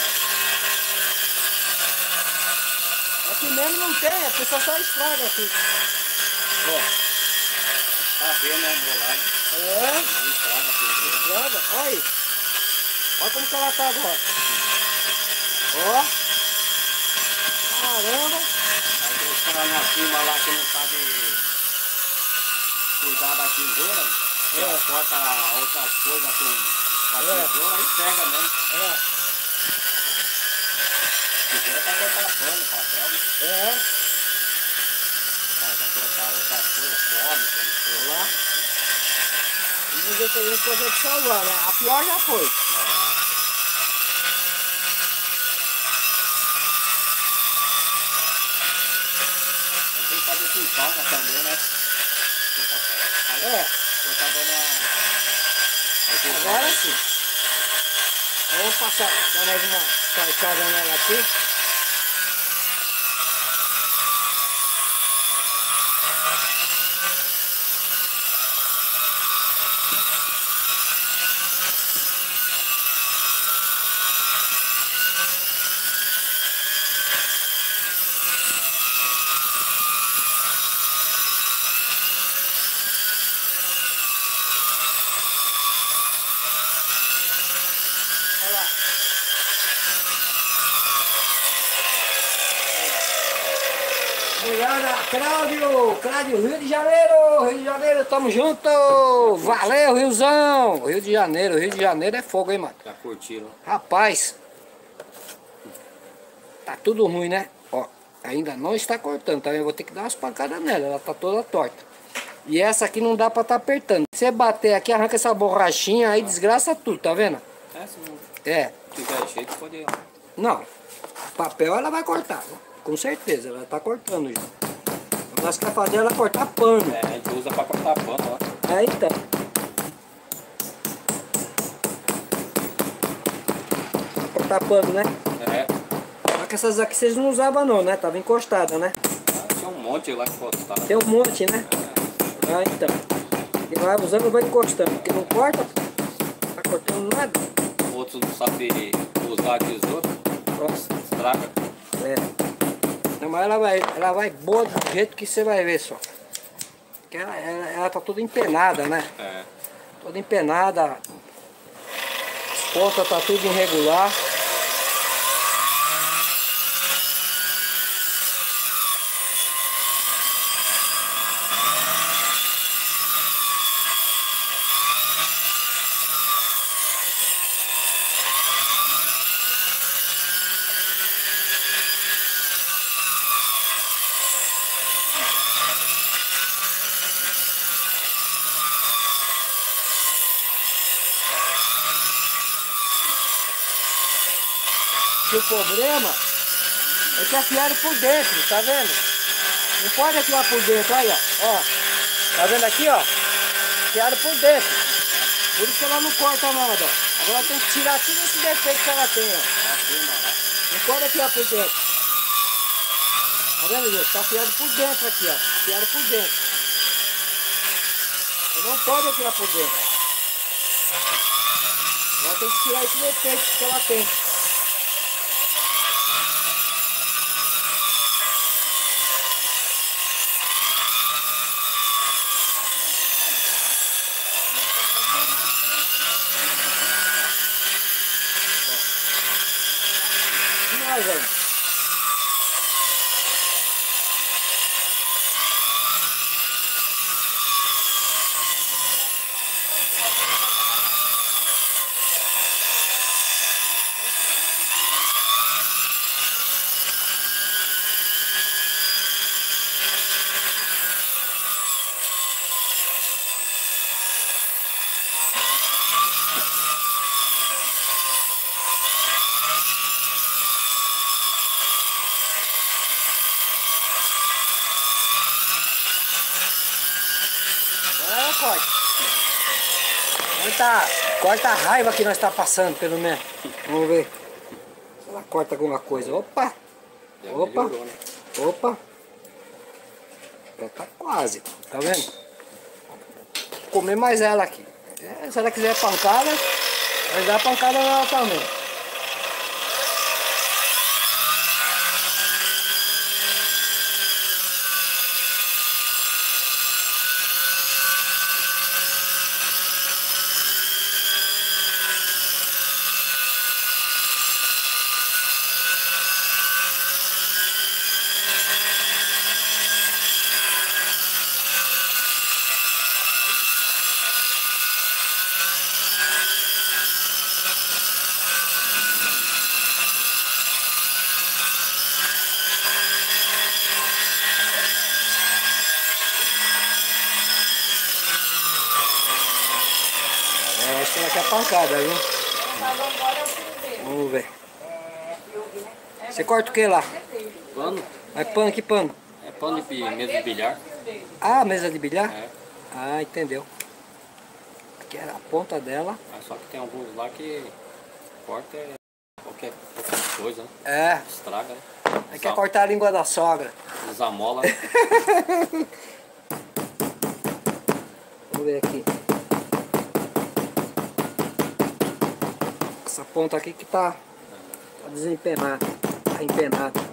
Aqui mesmo não tem, a pessoa só estraga aqui. Ó. Tá vendo, né, bolado? É. Não estraga a tesoura. Estraga. Olha aí. Olha como que ela tá agora. Ó. Caramba. Aí tem os caras na firma lá que não sabe cuidar da tesoura, que É. corta outras coisas com, com a É. tesoura, aí pega mesmo. É. Tesoura pra cortar pano, papel, né? É. O cara quer cortar outras coisas, fome, que não sei Olha lá. o quê. Vamos ver se a gente consegue salvar, né? A pior já foi. É. Tem que fazer com calma também, né? Aí É. você tá dando uma... Agora sim. Vamos passar, dar mais uma carcada nela aqui. Olha lá. Mulher, Cláudio, Cláudio, Rio de Janeiro, Rio de Janeiro, tamo junto, valeu Riozão, Rio de Janeiro, Rio de Janeiro é fogo, hein, mano. Já curtiram? Rapaz, tá tudo ruim, né? Ó, ainda não está cortando, tá? Eu vou ter que dar umas pancadas nela, ela tá toda torta. E essa aqui não dá pra tá apertando. Se você bater aqui, arranca essa borrachinha, aí desgraça tudo, tá vendo? É, se não É, tiver jeito, pode... não, papel ela vai cortar, né? Com certeza, ela tá cortando já. Nós quer fazer ela cortar pano. É, a gente usa pra cortar pano, ó. É, então. Cortar pano, né? É. Só que essas aqui vocês não usavam não, né? Tava encostada, né? Ah, tinha um monte lá que faltava. Tem um monte, né? Ah, então. E vai usando, vai encostando. Porque não corta, tá cortando nada. Outros não sabem usar a tesoura, Nossa, estraga. é. Não, mas ela vai, ela vai boa do jeito que você vai ver só. Porque ela, ela, ela tá toda empenada, né? É. Toda empenada. As pontas tá tudo irregular. E o problema é que afiaram por dentro, tá vendo? Não pode afiar por dentro, aí ó, ó. Tá vendo aqui, ó? Afiaram por dentro. Por isso que ela não corta nada, ó. Agora tem que tirar tudo esse defeito que ela tem, ó. Não pode afiar por dentro. Tá vendo, gente? Tá afiado por dentro aqui, ó. Afiaram por dentro. Não pode afiar por dentro. Agora tem que tirar esse defeito que ela tem. Demais, velho. corta. Corta, corta a raiva que nós está passando, pelo menos. Vamos ver. Se ela corta alguma coisa. Opa! Opa! Opa! Já tá quase. Tá vendo? Vou comer mais ela aqui. É, se ela quiser pancada, vai dar pancada nela também. Eu acho que ela quer pancada, viu? Vamos ver. Você corta o que lá? Pano? É pano, que pano? É pano de mesa de bilhar. Ah, mesa de bilhar? É. Ah, entendeu. Aqui era a ponta dela. Mas só que tem alguns lá que corta é qualquer, qualquer coisa, né? É. Estraga, né? Aí quer cortar a língua da sogra. Desamola. Vamos ver aqui. Essa ponta aqui que tá, tá desempenada. Tá empenada.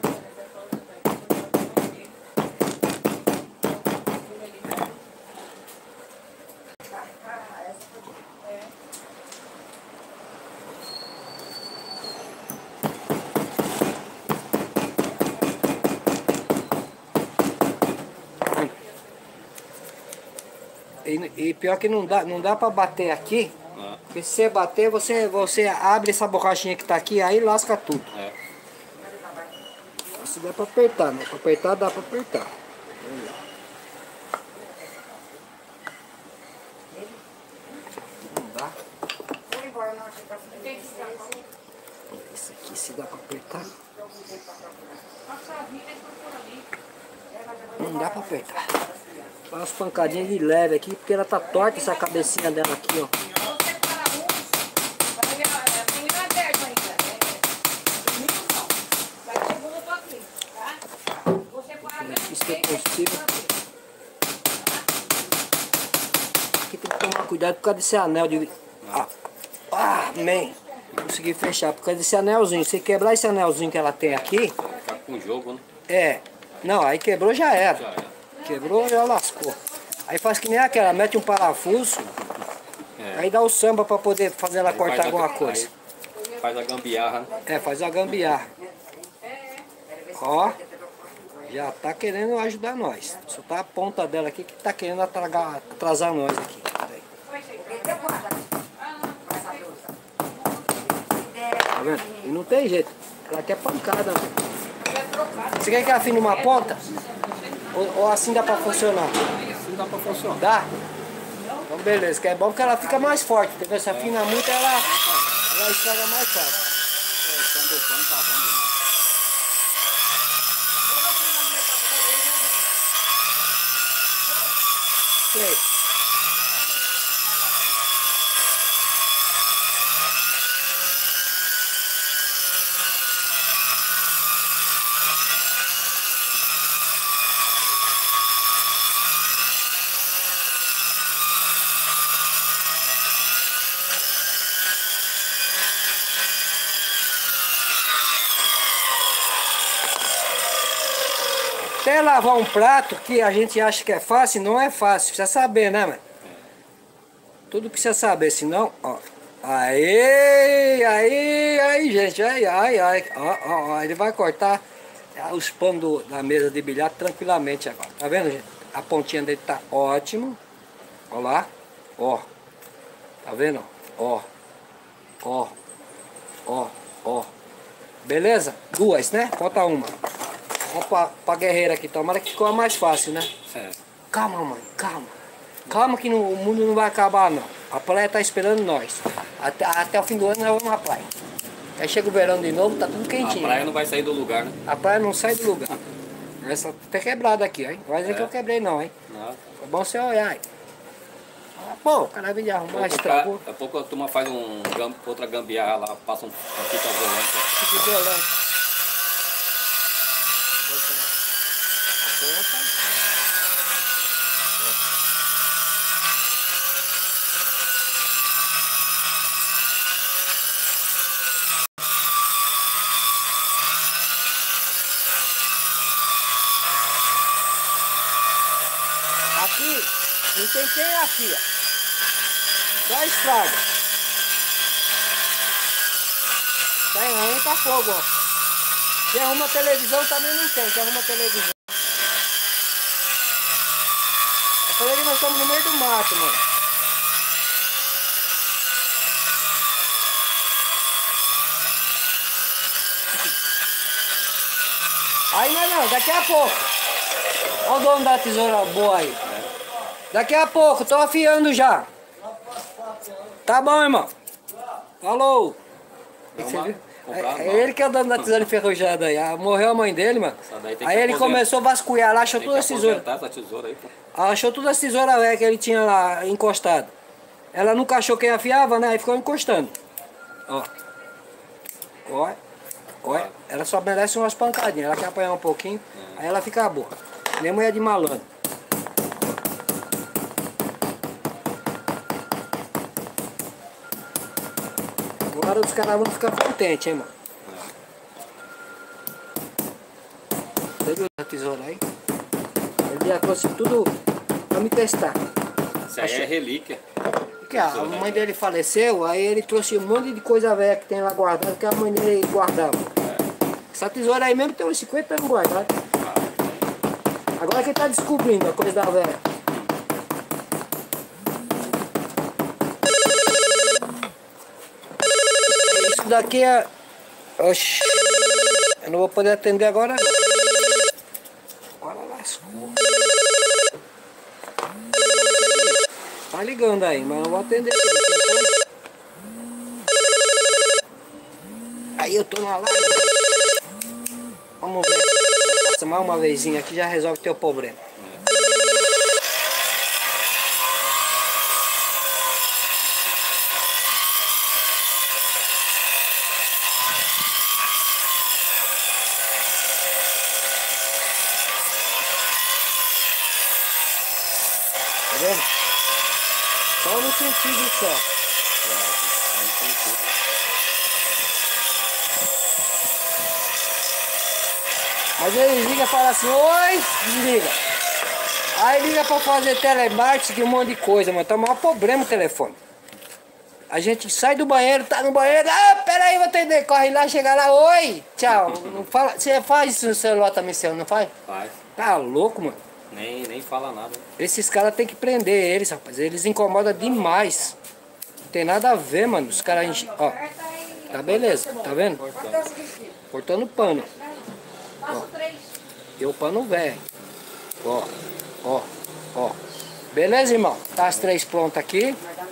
E, e pior que não dá, não dá pra bater aqui, É. porque se você bater, você, você abre essa borrachinha que tá aqui, aí lasca tudo. É. Se dá pra apertar, né? Pra apertar, dá pra apertar. Não dá. Esse aqui se dá pra apertar. Não dá pra apertar. Faz umas pancadinhas de leve aqui, porque ela tá torta essa cabecinha dela aqui, ó. Isso que eu consigo. Aqui tem que tomar cuidado por causa desse anel de... Ah, ah man. Consegui fechar por causa desse anelzinho. Se quebrar esse anelzinho que ela tem aqui... Tá com jogo, né? É. Não, aí quebrou já era. Já é. Quebrou, já lascou. Aí faz que nem aquela, mete um parafuso, É. aí dá o samba pra poder fazer ela Aí cortar faz a- alguma coisa. aí Faz a gambiarra, né? É, faz a gambiarra. Ó, já tá querendo ajudar nós. Só tá a ponta dela aqui que tá querendo atragar, atrasar nós aqui. Peraí. Tá vendo? E não tem jeito. Ela quer pancada. Você quer que ela afine uma ponta? Ou, ou assim dá pra funcionar? Assim dá pra funcionar. Dá? Então beleza, que é bom porque ela fica mais forte, entendeu? Se afina muito, ela, ela estraga mais fácil. Quando o pano tá bom demais. Sei. Até lavar um prato que a gente acha que é fácil, não é fácil. Precisa saber, né, mano? Tudo precisa saber, senão, ó. Aí, aí, aí, gente, aí, aí, aí. Ó, ó, ó, ele vai cortar os panos do- da mesa de bilhar tranquilamente agora. Tá vendo, gente? A pontinha dele tá ótimo. Ó lá, ó. Tá vendo? Ó, ó, ó, ó. Beleza? Duas, né? Falta uma. Vamos pra, pra guerreira aqui, tomara que ficou mais fácil, né? É. Calma, mãe, calma. Calma que no, o mundo não vai acabar, não. A praia tá esperando nós. Até, até o fim do ano nós vamos na praia. Aí chega o verão de novo, tá tudo A quentinho. praia não vai sair do lugar, né? A praia não sai do lugar. Essa tá quebrada aqui, ó, hein? Não vai dizer É. que eu quebrei não, hein? Não. Foi bom você olhar, hein? Bom, o cara vem de arrumar, estragou. Daqui a pouco a turma faz um, outra gambiarra lá, passa um, uma fita isolante. Fita isolante. A ponta. Aqui, não tem quem aqui, ó. Só estraga. Tem ruim pra fogo, ó. Quem arruma televisão também não tem, quem arruma televisão. Eu falei que nós estamos no meio do mato, mano. Aí não, não, daqui a pouco. Olha o dono da tesoura boa aí. Daqui a pouco, tô afiando já. Tá bom, irmão. Falou. Você viu? É, é ele que é o dono da tesoura enferrujada aí. Ah, morreu a mãe dele, mano. Aí ele começou a vasculhar lá, achou todas as tesouras. tesoura aí, pô. Achou todas as tesouras velhas que ele tinha lá encostado. Ela nunca achou quem afiava, né? Aí ficou encostando. Ó. Ó. Ó. Ela só merece umas pancadinhas. Ela quer apanhar um pouquinho, é. Aí ela fica boa. Nem mulher de malandro. Agora os caras vão ficar contentes, hein, mano. Você viu a tesoura aí? Ele já trouxe tudo pra me testar. Isso aí é relíquia. Porque a mãe dele faleceu, aí ele trouxe um monte de coisa velha que tem lá guardada, que a mãe dele guardava. É. Essa tesoura aí mesmo tem uns cinquenta anos guardada. Agora que ele tá descobrindo a coisa da velha. Isso daqui é... Oxi. Eu não vou poder atender agora não. Agora lascou. Tá ligando aí, mas não vou atender. Aí eu tô na live. Vamos ver. Passa mais uma vezinha aqui já resolve teu problema. Tá vendo? Só no sentido só. É, no sentido. Mas ele liga e fala assim, oi, desliga. Aí liga pra fazer telemarketing, um monte de coisa, mano. Tá o maior problema o telefone. A gente sai do banheiro, tá no banheiro, ah, peraí, vou atender. Corre lá, chega lá, oi, tchau. Não fala, você faz isso no celular também, seu, não faz? Faz. Tá louco, mano. Nem, nem fala nada. Esses caras tem que prender eles, rapaz. Eles incomodam demais. Não tem nada a ver, mano. Os caras enchem. Ó. Tá beleza, tá vendo? Cortando o pano. Ó. E o pano velho. Ó. Ó. Ó. Beleza, irmão? Tá as três prontas aqui.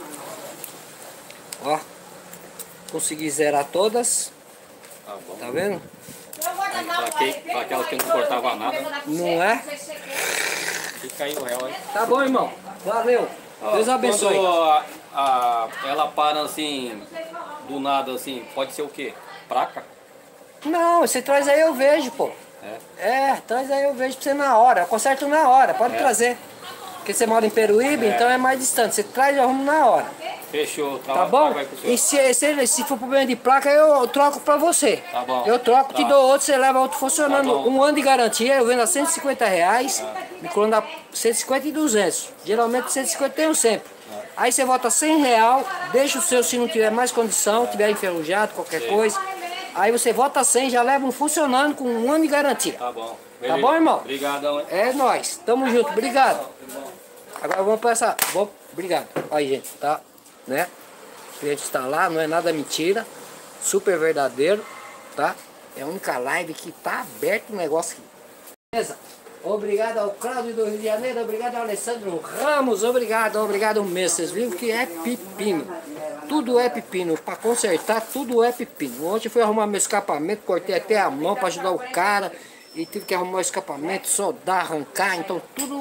Ó. Consegui zerar todas. Tá bom. Tá vendo? Pra aquela que não cortava nada. Não é? Fica aí o réu aí. Tá bom, irmão. Valeu. Deus abençoe. Quando a, a, ela para assim, do nada assim, pode ser o quê? Praca? Não, você traz aí eu vejo, pô. É? É, traz aí eu vejo pra você na hora. Eu conserto na hora, pode é. trazer. Porque você mora em Peruíbe, é. então é mais distante. Você traz e eu arrumo na hora. Fechou, tá, tá bom? E se, se, se for problema de placa, eu troco pra você. Tá bom. Eu troco, tá. te dou outro, você leva outro funcionando. Tá um ano de garantia, eu vendo a cento e cinquenta reais, é. micro-ondas a cento e cinquenta e duzentos. Geralmente cento e cinquenta tem um sempre. É. Aí você volta cem reais, deixa o seu se não tiver mais condição, tiver enferrujado, qualquer Sim. coisa. Aí você volta cem, já leva um funcionando com um ano de garantia. Tá bom. Beleza. Tá bom, irmão? Obrigadão, hein? É nóis. Tamo junto. Obrigado. Agora vamos pra essa... Vamos... Obrigado. Aí, gente, tá? Né? O cliente está lá, não é nada mentira. Super verdadeiro, tá? É a única live que tá aberto o negócio aqui. Beleza? Obrigado ao Cláudio do Rio de Janeiro. Obrigado ao Alessandro Ramos. Obrigado, obrigado mesmo. Vocês viram que é pepino. Tudo é pepino. Para consertar, tudo é pepino. Ontem eu fui arrumar meu escapamento, cortei até a mão para ajudar o cara. E tive que arrumar o escapamento, soldar, arrancar. Então tudo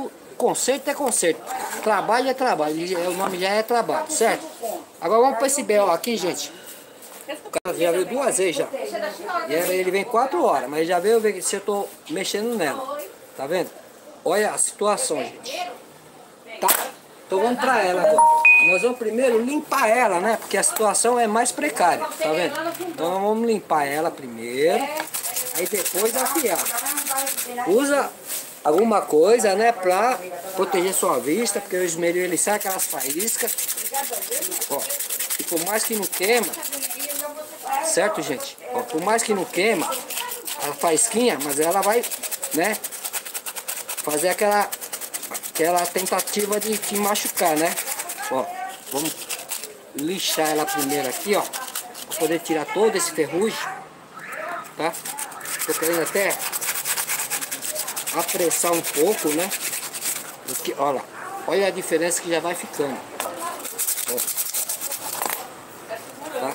conserto é conserto. Trabalho é trabalho. O nome já é trabalho, certo? Agora vamos para esse B O aqui, gente. O cara já veio duas vezes já. E ele vem quatro horas, mas já veio ver se eu tô mexendo nela. Tá vendo? Olha a situação, gente. Tá? Então vamos para ela agora. Nós vamos primeiro limpar ela, né? Porque a situação é mais precária, tá vendo? Então vamos limpar ela primeiro. Aí depois afiar. Usa alguma coisa, né? Pra proteger sua vista, porque o esmeril ele sai aquelas faíscas. Ó, e por mais que não queima, certo, gente? Ó, por mais que não queima a faísquinha, mas ela vai, né? Fazer aquela, aquela tentativa de te machucar, né? Ó, vamos lixar ela primeiro aqui, ó, para poder tirar todo esse ferrugem, tá? Tô querendo até apressar um pouco, né? Porque, olha lá, olha a diferença que já vai ficando. Ó. Tá?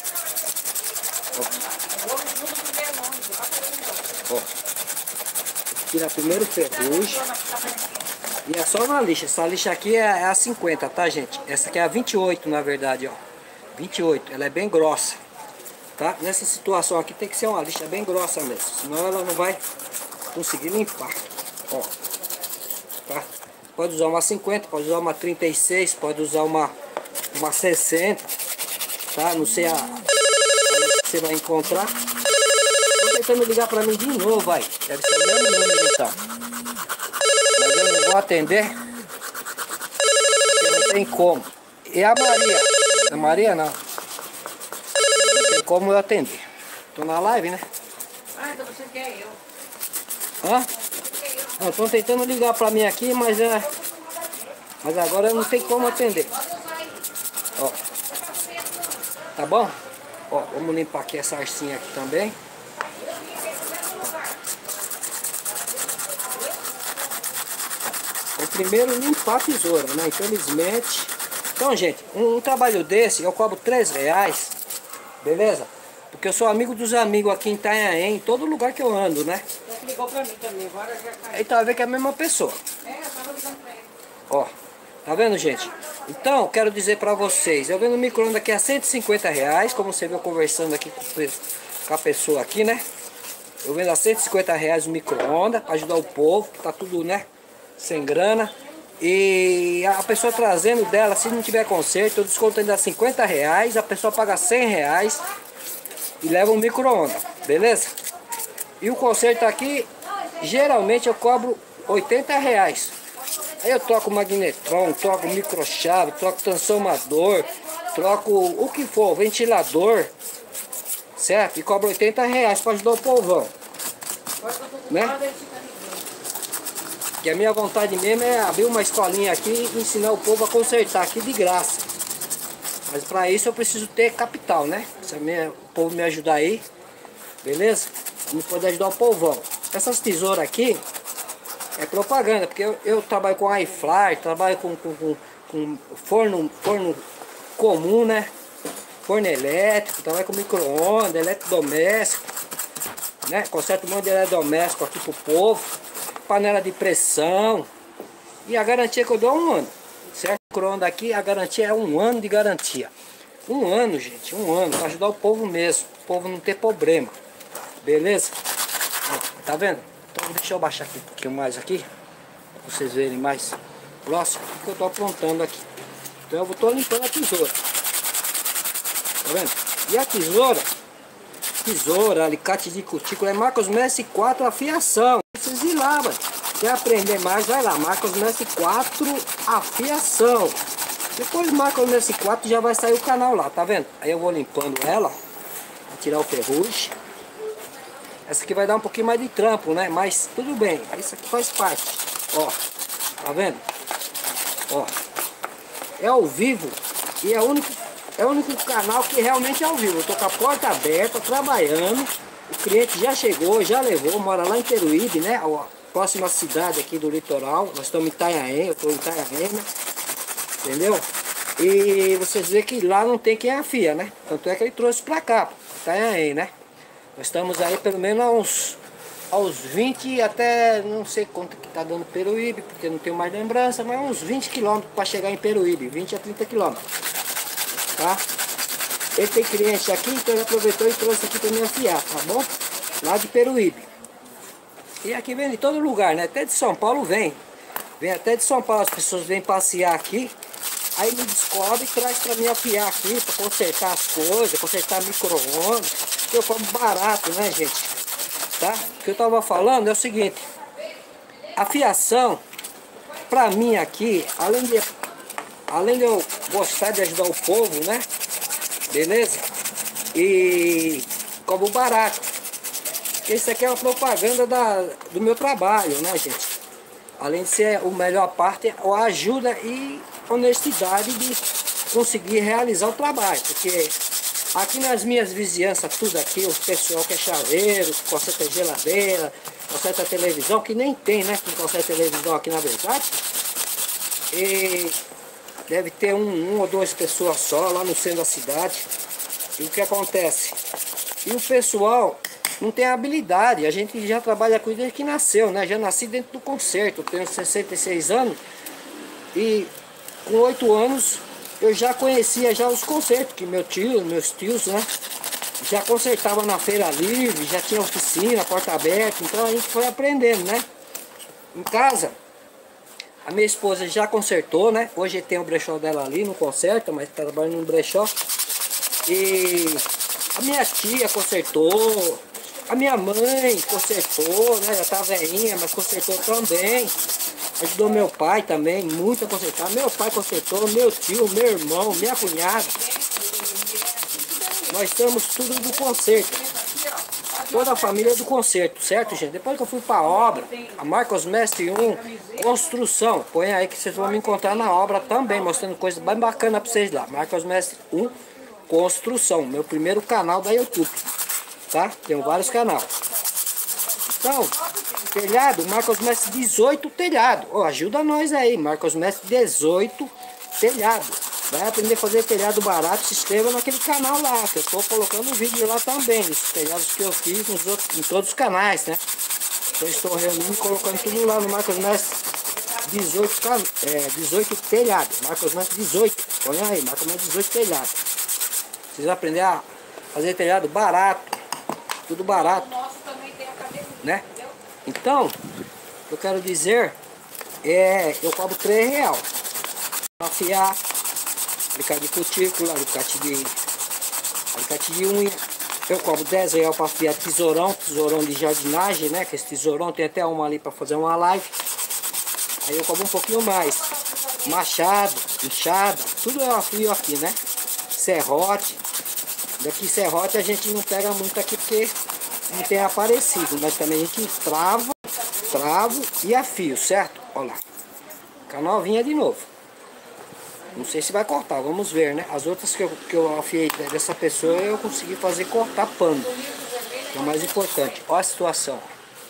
Ó. Ó. Tira primeiro o ferrugem. E é só uma lixa. Essa lixa aqui é a cinquenta, tá, gente? Essa aqui é a vinte e oito, na verdade, ó. vinte e oito. Ela é bem grossa, tá? Nessa situação aqui tem que ser uma lixa bem grossa mesmo. Senão ela não vai conseguir limpar. Ó. Tá? Pode usar uma cinquenta, pode usar uma trinta e seis, pode usar uma, uma sessenta. Tá? Não sei a, a que você vai encontrar. Tô tentando ligar pra mim de novo, vai. Deve ser o mesmo número, então. Mas eu não vou atender, porque não tem como. E a Maria? A Maria não. Não tem como eu atender. Tô na live, né? Ah, então você quer eu. Hã? Não, estão tentando ligar pra mim aqui, mas é. Mas agora não tem como atender. Ó. Tá bom? Ó, vamos limpar aqui essa arcinha aqui também. É primeiro limpar a tesoura, né? Infelizmente. Então, gente, um, um trabalho desse eu cobro três reais. Beleza? Porque eu sou amigo dos amigos aqui em Itanhaém, em todo lugar que eu ando, né? Você ligou pra mim também, agora já caiu. Então vai ver que é a mesma pessoa. É, eu tava ligando pra ele. Ó, tá vendo, gente? Então, quero dizer pra vocês, eu vendo o micro-ondas aqui a cento e cinquenta reais, como você viu conversando aqui com, com a pessoa aqui, né? Eu vendo a cento e cinquenta reais o micro-ondas, pra ajudar o povo, que tá tudo, né, sem grana. E a pessoa trazendo dela, se não tiver conserto, eu desconto ainda cinquenta reais, a pessoa paga cem reais e leva um micro-ondas, beleza? E o conserto aqui, geralmente eu cobro oitenta reais. Aí eu troco magnetron, troco microchave, troco transformador, troco o que for, ventilador, certo? E cobro oitenta reais para ajudar o povão, né? Que a minha vontade mesmo é abrir uma escolinha aqui e ensinar o povo a consertar aqui de graça. Mas para isso eu preciso ter capital, né? Se o povo me ajudar aí, beleza? Me poder ajudar o povão. Essas tesouras aqui é propaganda, porque eu, eu trabalho com air fryer, trabalho com, com, com, com forno, forno comum, né? Forno elétrico, trabalho com micro-ondas, eletrodoméstico, né? Conserto um monte de eletrodoméstico aqui pro povo, panela de pressão. E a garantia que eu dou é um ano, certo? Micro-ondas aqui, a garantia é um ano de garantia. Um ano, gente, um ano, para ajudar o povo mesmo, o povo não ter problema. Beleza? Ó, tá vendo? Então deixa eu baixar aqui um pouquinho mais aqui, pra vocês verem mais próximo o que eu tô aprontando aqui. Então eu tô limpando a tesoura. Tá vendo? E a tesoura, tesoura, alicate de cutícula, é Marcos Messi quatro afiação. Vocês ir lá, mano. Quer aprender mais? Vai lá, Marcos Messi quatro afiação. Depois Marcos Messi quatro já vai sair o canal lá, tá vendo? Aí eu vou limpando ela, pra tirar o ferrugem. Essa aqui vai dar um pouquinho mais de trampo, né? Mas tudo bem, isso aqui faz parte. Ó, tá vendo? Ó, é ao vivo e é o único, é o único canal que realmente é ao vivo. Eu tô com a porta aberta, trabalhando. O cliente já chegou, já levou, mora lá em Peruíbe, né? A próxima cidade aqui do litoral. Nós estamos em Itanhaém, eu tô em Itanhaém, né? Entendeu? E vocês veem que lá não tem quem afia, né? Tanto é que ele trouxe pra cá, Itanhaém, né? Nós estamos aí pelo menos a uns aos vinte até não sei quanto que tá dando Peruíbe, porque eu não tenho mais lembrança, mas uns vinte quilômetros para chegar em Peruíbe, vinte a trinta quilômetros, tá? Ele tem cliente aqui, então ele aproveitou e trouxe aqui para me afiar, tá bom? Lá de Peruíbe. E aqui vem de todo lugar, né? Até de São Paulo vem. Vem até de São Paulo, as pessoas vêm passear aqui. Aí me descobre e traz para me afiar aqui, para consertar as coisas, consertar micro-ondas. Eu como barato, né, gente? Tá? O que eu tava falando é o seguinte. A fiação, para mim aqui, além de, além de eu gostar de ajudar o povo, né? Beleza? E como barato. Isso aqui é uma propaganda da, do meu trabalho, né, gente? Além de ser o melhor parte, é a ajuda e honestidade de conseguir realizar o trabalho. Porque aqui nas minhas vizinhanças, tudo aqui, o pessoal que é chaveiro, que conserta geladeira, conserta televisão, que nem tem, né? Que conserta televisão aqui na verdade. E deve ter um, um ou duas pessoas só lá no centro da cidade. E o que acontece? E o pessoal não tem habilidade. A gente já trabalha com isso desde que nasceu, né? Já nasci dentro do concerto, tenho sessenta e seis anos. E com oito anos eu já conhecia já os concertos, que meu tio, meus tios, né? Já consertava na feira livre, já tinha oficina, porta aberta, então a gente foi aprendendo, né? Em casa, a minha esposa já consertou, né? Hoje tem o brechó dela ali, não conserta, mas tá trabalhando no brechó. E a minha tia consertou, a minha mãe consertou, né? Já tá velhinha, mas consertou também. Ajudou meu pai também, muito a consertar. Meu pai consertou, meu tio, meu irmão, minha cunhada. Nós estamos tudo do conserto. Toda a família é do conserto, certo, gente? Depois que eu fui para a obra, a Marcos Mestre um, construção. Põe aí que vocês vão me encontrar na obra também, mostrando coisas bem bacanas para vocês lá. Marcos Mestre um, construção. Meu primeiro canal da YouTube, tá? Tenho vários canais. Então, telhado, Marcos Mestre dezoito telhado. Oh, ajuda nós aí, Marcos Mestre dezoito telhado. Vai aprender a fazer telhado barato, se inscreva naquele canal lá, que eu estou colocando vídeo lá também, esses telhados que eu fiz nos outros, em todos os canais, né? Eu estou reunindo e colocando tudo lá no Marcos Mestre dezoito, é, dezoito telhado. Marcos Mestre dezoito, põe aí, Marcos Mestre dezoito telhado. Vocês vão aprender a fazer telhado barato, tudo barato, né? Então, eu quero dizer, é, eu cobro três reais para afiar alicate de cutícula, alicate de, alicate de unha. Eu cobro dez reais para afiar tesourão, tesourão de jardinagem, né? Que esse tesourão tem até uma ali para fazer uma live. Aí eu cobro um pouquinho mais. Machado, enxada, tudo eu afio aqui, né? Serrote. Daqui serrote a gente não pega muito aqui porque não tem aparecido, mas também a gente trava, travo e afio, certo? Olha lá. Fica novinha de novo. Não sei se vai cortar, vamos ver, né? As outras que eu, que eu afiei dessa pessoa eu consegui fazer cortar pano, que é o mais importante. Olha a situação.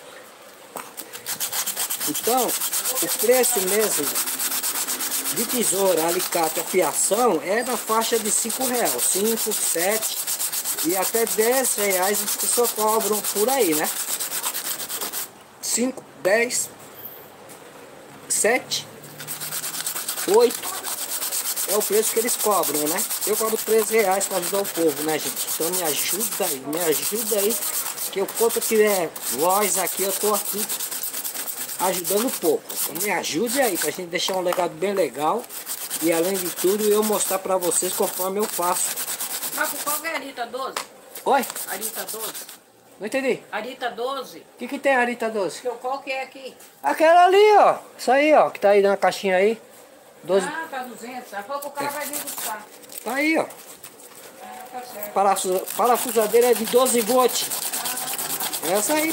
Então, o preço mesmo de tesoura, alicate, afiação é da faixa de cinco reais, cinco, sete e até dez reais as pessoas cobram por aí, né? cinco, dez, sete, oito é o preço que eles cobram, né? Eu cobro treze reais para ajudar o povo, né, gente? Então me ajuda aí, me ajuda aí, que o quanto tiver voz aqui, eu tô aqui ajudando o povo. Então me ajude aí, pra gente deixar um legado bem legal. E além de tudo, eu mostrar pra vocês conforme eu faço. Marco, qual é a Arita doze? Oi? Arita doze? Não entendi. Arita doze? O que que tem a Arita doze? Qual que é aqui? Aquela ali, ó. Isso aí, ó, que tá aí na caixinha aí. doze. Ah, tá duzentos. A pouco o cara vai vir buscar. Tá aí, ó. Ah, tá certo. Parafusa... Parafusadeira é de doze volts. Essa aí.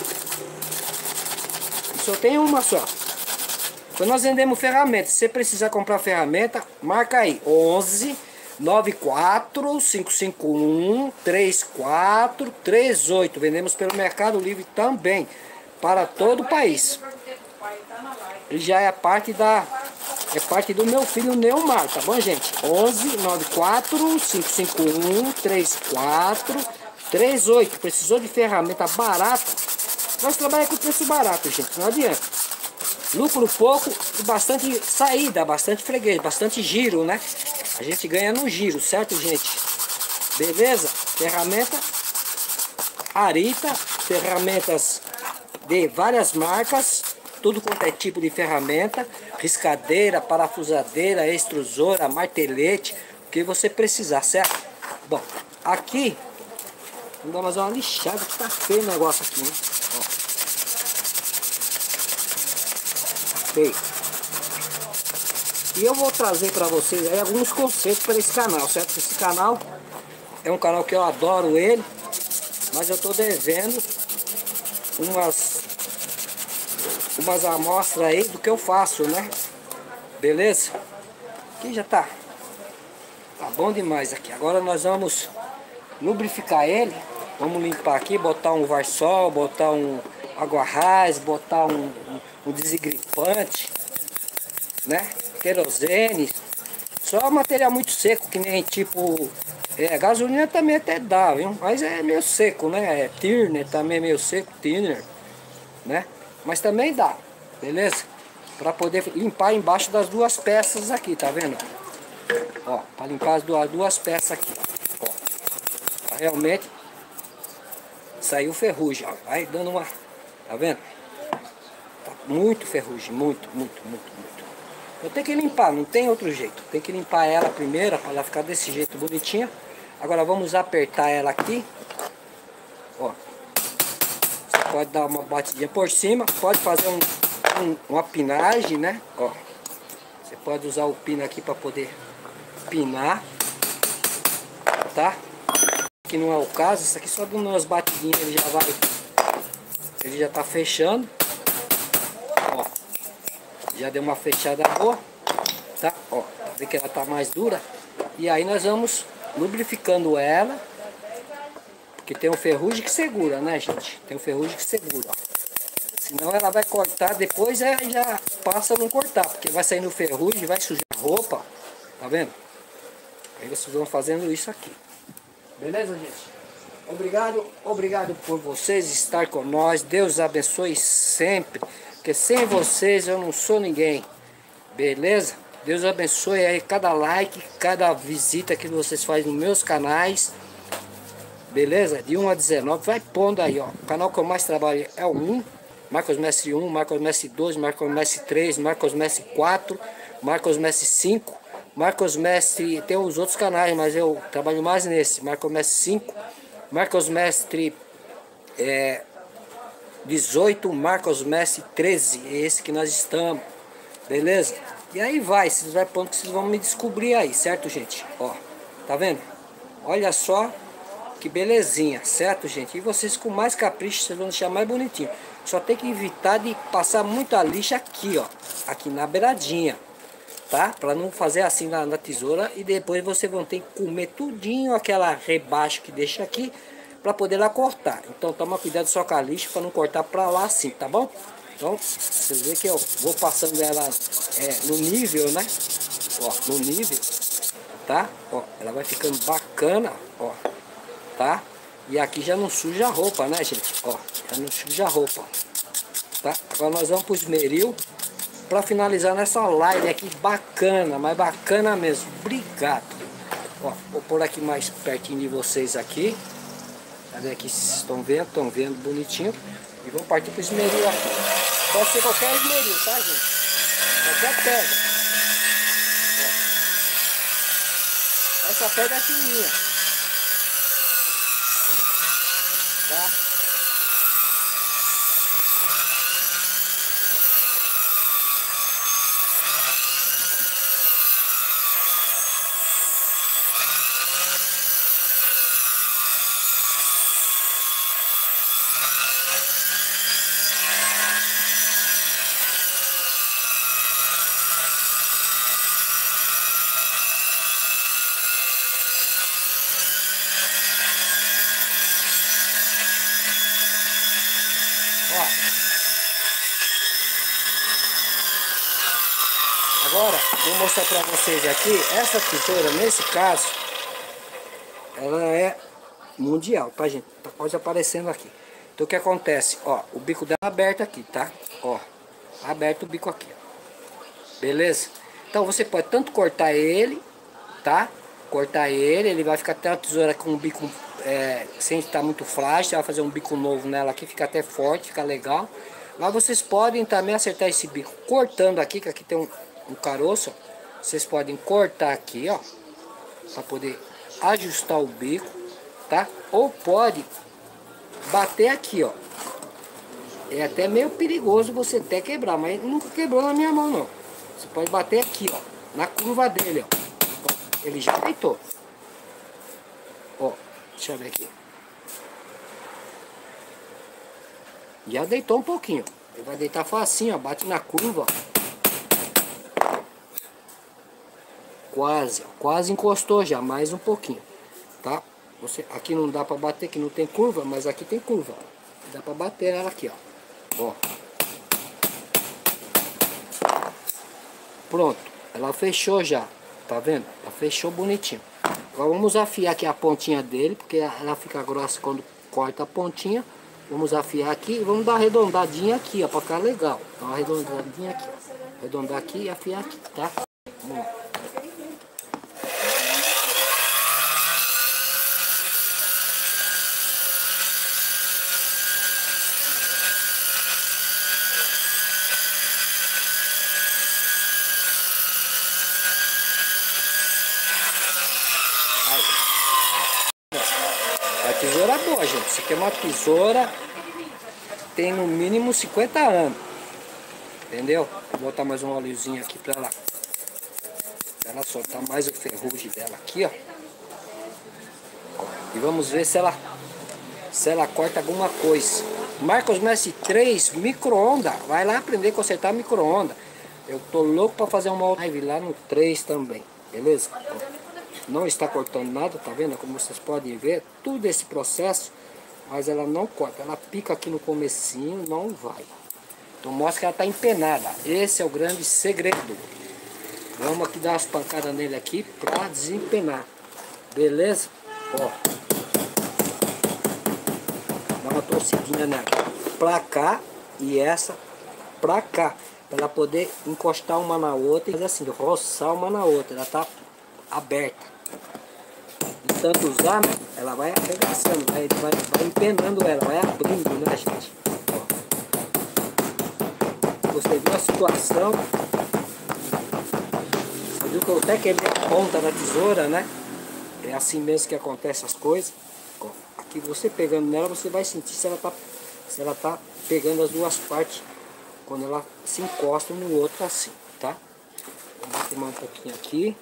Só tem uma só. Então nós vendemos ferramentas. Se você precisar comprar ferramenta, marca aí. onze nove quatro cinco cinco um três quatro três oito. Vendemos pelo Mercado Livre também. Para todo o país. Ele já é parte da... É parte do meu filho Neumar, tá bom, gente? onze nove quatro cinco cinco um três quatro três oito. Precisou de ferramenta barata? Nós trabalhamos com preço barato, gente, não adianta. Lucro pouco e bastante saída, bastante freguês, bastante giro, né? A gente ganha no giro, certo, gente? Beleza? Ferramenta Arita, ferramentas de várias marcas, tudo quanto é tipo de ferramenta, riscadeira, parafusadeira, extrusora, martelete, o que você precisar, certo? Bom, aqui, vamos dar mais uma lixada que tá feio o negócio aqui, né? Ó. Feio. E eu vou trazer para vocês aí alguns conceitos para esse canal, certo? Esse canal é um canal que eu adoro ele, mas eu tô devendo umas umas amostras aí do que eu faço, né? Beleza? Aqui já tá tá bom demais aqui. Agora nós vamos lubrificar ele. Vamos limpar aqui, botar um Varsol, botar um água raiz, botar um, um, um desengripante, né? Querosene. Só material muito seco, que nem tipo... É, gasolina também até dá, viu? Mas é meio seco, né? É, Tirner também é meio seco, Tirner, né? Mas também dá, beleza? Pra poder limpar embaixo das duas peças aqui, tá vendo? Ó, pra limpar as duas, duas peças aqui, ó. Pra realmente saiu ferrugem, ó. Vai dando uma... Tá vendo? Tá muito ferrugem, muito, muito, muito, muito. Eu tenho que limpar, não tem outro jeito. Tem que limpar ela primeiro, para ela ficar desse jeito bonitinha. Agora vamos apertar ela aqui. Ó. Você pode dar uma batidinha por cima. Pode fazer um, um, uma pinagem, né? Ó. Você pode usar o pino aqui para poder pinar. Tá? Aqui não é o caso. Isso aqui só dando umas batidinhas ele já vai... Ele já tá fechando. Ó. Já deu uma fechada boa, tá? Ó, vê que ela tá mais dura. E aí nós vamos lubrificando ela, porque tem um ferrugem que segura, né, gente? Tem um ferrugem que segura, ó. Senão ela vai cortar, depois ela já passa a não cortar, porque vai saindo ferrugem, vai sujar a roupa, tá vendo? Aí vocês vão fazendo isso aqui. Beleza, gente? Obrigado, obrigado por vocês estar com nós. Deus abençoe sempre. Porque sem vocês eu não sou ninguém. Beleza? Deus abençoe aí cada like, cada visita que vocês fazem nos meus canais. Beleza? De um a dezenove. Vai pondo aí, ó. O canal que eu mais trabalho é o um. Marcos Mestre um, Marcos Mestre dois, Marcos Mestre três, Marcos Mestre quatro, Marcos Mestre cinco, Marcos Mestre... Tem os outros canais, mas eu trabalho mais nesse. Marcos Mestre cinco, Marcos Mestre... É... dezoito, Marcos Mestre treze, é esse que nós estamos, beleza? E aí vai, vocês vai pondo que vocês vão me descobrir aí, certo, gente? Ó, tá vendo? Olha só que belezinha, certo, gente? E vocês com mais capricho, vocês vão deixar mais bonitinho. Só tem que evitar de passar muita lixa aqui, ó, aqui na beiradinha, tá? Pra não fazer assim na, na tesoura e depois vocês vão ter que comer tudinho aquela rebaixo que deixa aqui, para poder lá cortar. Então toma cuidado só com a lixa para não cortar para lá assim, tá bom? Então vocês veem que eu vou passando ela é, no nível, né? Ó, no nível, tá? Ó, ela vai ficando bacana, ó, tá? E aqui já não suja a roupa, né, gente? Ó, já não suja a roupa, tá? Agora nós vamos pro esmeril para finalizar nessa live aqui bacana, mas bacana mesmo. Obrigado. Ó, vou pôr aqui mais pertinho de vocês aqui. Cadê aqui? Vocês estão vendo? Estão vendo bonitinho. E vamos partir para o esmeril aqui. Pode ser qualquer esmeril, tá, gente? Qualquer pedra. Ó. Essa pedra é fininha. Tá? Ó. Agora, vou mostrar para vocês aqui, essa tesoura, nesse caso, ela é mundial, tá, gente? Tá quase aparecendo aqui. Então o que acontece? Ó, o bico dela é aberto aqui, tá? Ó, aberto o bico aqui, ó. Beleza? Então você pode tanto cortar ele, tá? Cortar ele, ele vai ficar até a tesoura com o bico é, sem estar muito frágil. Você vai fazer um bico novo nela aqui, fica até forte, fica legal. Mas vocês podem também acertar esse bico cortando aqui, que aqui tem um, um caroço, ó. Vocês podem cortar aqui, ó, para poder ajustar o bico, tá? Ou pode bater aqui, ó. É até meio perigoso você até quebrar, mas nunca quebrou na minha mão, não. Você pode bater aqui, ó, na curva dele, ó. Ele já deitou. Ó, deixa eu ver aqui. Já deitou um pouquinho. Ele vai deitar facinho, ó. Bate na curva, ó. Quase, ó. Quase encostou já, mais um pouquinho. Tá? Você, aqui não dá pra bater, que não tem curva, mas aqui tem curva. Ó. Dá pra bater ela aqui, ó. Ó. Pronto. Ela fechou já. Tá vendo? Ela fechou bonitinho. Agora vamos afiar aqui a pontinha dele, porque ela fica grossa quando corta a pontinha. Vamos afiar aqui e vamos dar uma arredondadinha aqui, ó, pra ficar legal. Dá uma arredondadinha aqui, ó. Arredondar aqui e afiar aqui, tá? Vamos lá. A tesoura boa, gente. Isso aqui é uma tesoura tem no mínimo cinquenta anos. Entendeu? Vou botar mais um óleozinho aqui pra ela, pra ela soltar mais o ferrugem dela aqui, ó. E vamos ver se ela se ela corta alguma coisa. Marcos Messi três, micro-ondas. Vai lá aprender a consertar micro-ondas. Eu tô louco pra fazer uma live lá no três também. Beleza? Não está cortando nada, tá vendo? Como vocês podem ver, tudo esse processo, mas ela não corta, ela pica aqui no comecinho, não vai. Então mostra que ela está empenada. Esse é o grande segredo. Vamos aqui dar umas pancadas nele aqui para desempenar. Beleza? Ó. Dá uma torcidinha nela pra cá e essa pra cá, para ela poder encostar uma na outra e fazer assim, roçar uma na outra. Ela tá aberta. De tanto usar, né, ela vai arregaçando, vai, vai, vai empenando ela, vai abrindo, né, gente? Ó. Você viu a situação? Você viu que eu até quebrei a ponta da tesoura, né? É assim mesmo que acontece as coisas. Ó, aqui você pegando nela, você vai sentir se ela tá, se ela tá pegando as duas partes quando ela se encosta no outro assim, tá? Vou bater mais um pouquinho aqui.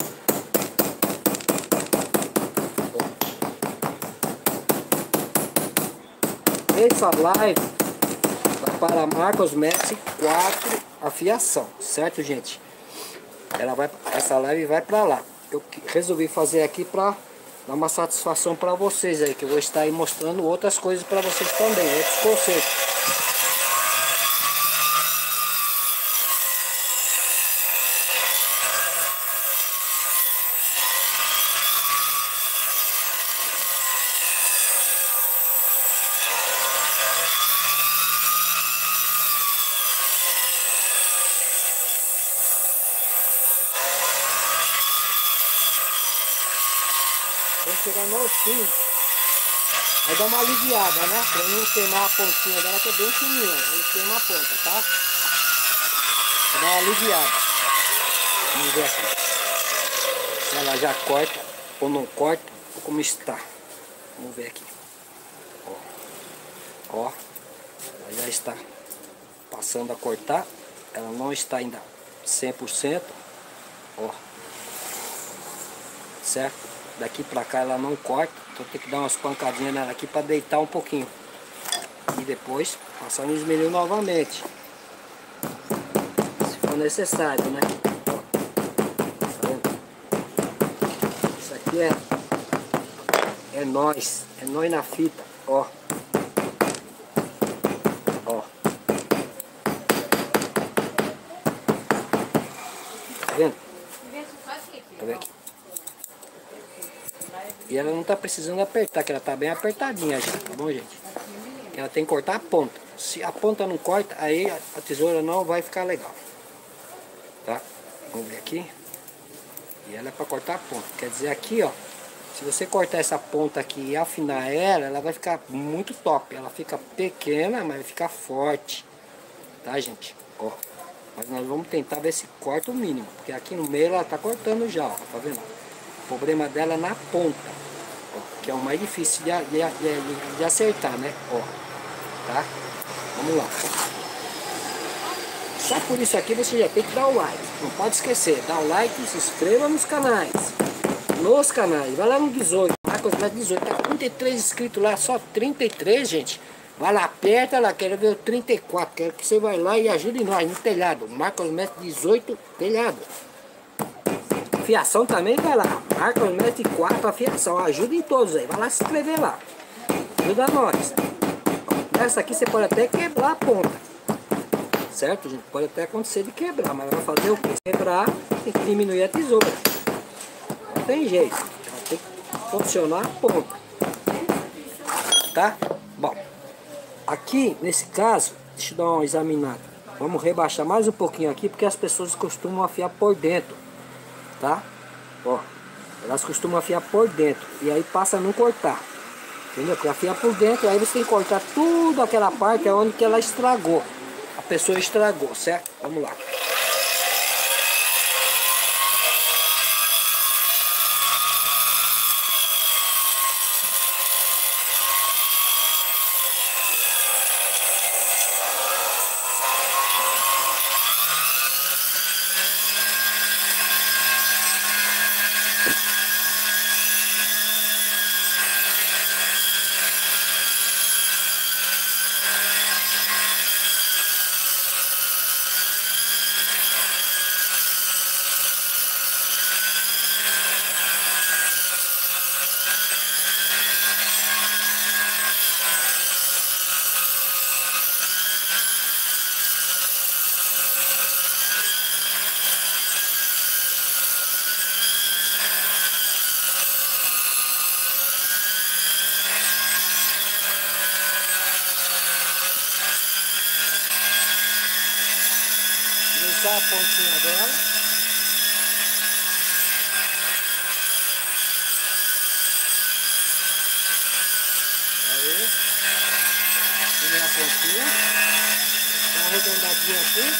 Essa live para Marcos Messi quatro afiação, certo, gente? Ela vai, essa live vai para lá. Eu resolvi fazer aqui para dar uma satisfação para vocês aí, que eu vou estar aí mostrando outras coisas para vocês também, outros conceitos. Quando chegar no fim, aí dá uma aliviada, né? Pra não queimar a pontinha dela, que é bem fininha. Aí queima a ponta, tá? Dá uma aliviada. Vamos ver aqui. Se ela já corta ou não corta, ou como está. Vamos ver aqui. Ó. Ó. Ela já está passando a cortar. Ela não está ainda cem por cento. Ó. Certo? Daqui pra cá ela não corta, então tem que dar umas pancadinhas nela aqui para deitar um pouquinho. E depois passar no esmeril novamente, se for necessário, né? Tá vendo? Isso aqui é é nós, é nós na fita, ó. Ó. Tá vendo? Tá vendo aqui? E ela não tá precisando apertar, que ela tá bem apertadinha já, tá bom, gente? ela tem que cortar a ponta. Se a ponta não corta, aí a tesoura não vai ficar legal. Tá? Vamos ver aqui. E ela é para cortar a ponta. Quer dizer, aqui, ó. Se você cortar essa ponta aqui e afinar ela, ela vai ficar muito top. Ela fica pequena, mas vai ficar forte. Tá, gente? Ó. Mas nós vamos tentar ver se corta o mínimo. Porque aqui no meio ela tá cortando já, ó. Tá vendo? O problema dela é na ponta. Ó, que é o mais difícil de, de, de, de acertar, né? Ó. Tá? Vamos lá. Só por isso aqui você já tem que dar o like. Não pode esquecer. Dá o like e se inscreva nos canais. Nos canais. Vai lá no dezoito. Marcos Mestre dezoito. Tá trinta e três inscritos lá. Só trinta e três, gente. Vai lá, aperta lá. Quero ver o trinta e quatro. Quero que você vai lá e ajude nós no telhado. Marcos Mestre dezoito, telhado. Fiação também vai lá. Marcos Mestre quatro, a fiação. Ajuda em todos aí. Vai lá se inscrever lá. Ajuda nós. Essa aqui você pode até quebrar a ponta. Certo, gente? Pode até acontecer de quebrar. Mas vai fazer o que? Quebrar, tem que diminuir a tesoura. Não tem jeito. Ela tem que funcionar a ponta. Tá? Bom. Aqui, nesse caso, deixa eu dar uma examinada. Vamos rebaixar mais um pouquinho aqui, porque as pessoas costumam afiar por dentro. Tá? Ó. Elas costumam afiar por dentro. E aí passa a não cortar. Entendeu? Porque afiar por dentro, aí você tem que cortar tudo aquela parte onde que ela estragou. A pessoa estragou, certo? Vamos lá. Só a pontinha dela. Aí. Tirei a pontinha. Dá uma arredondadinha aqui.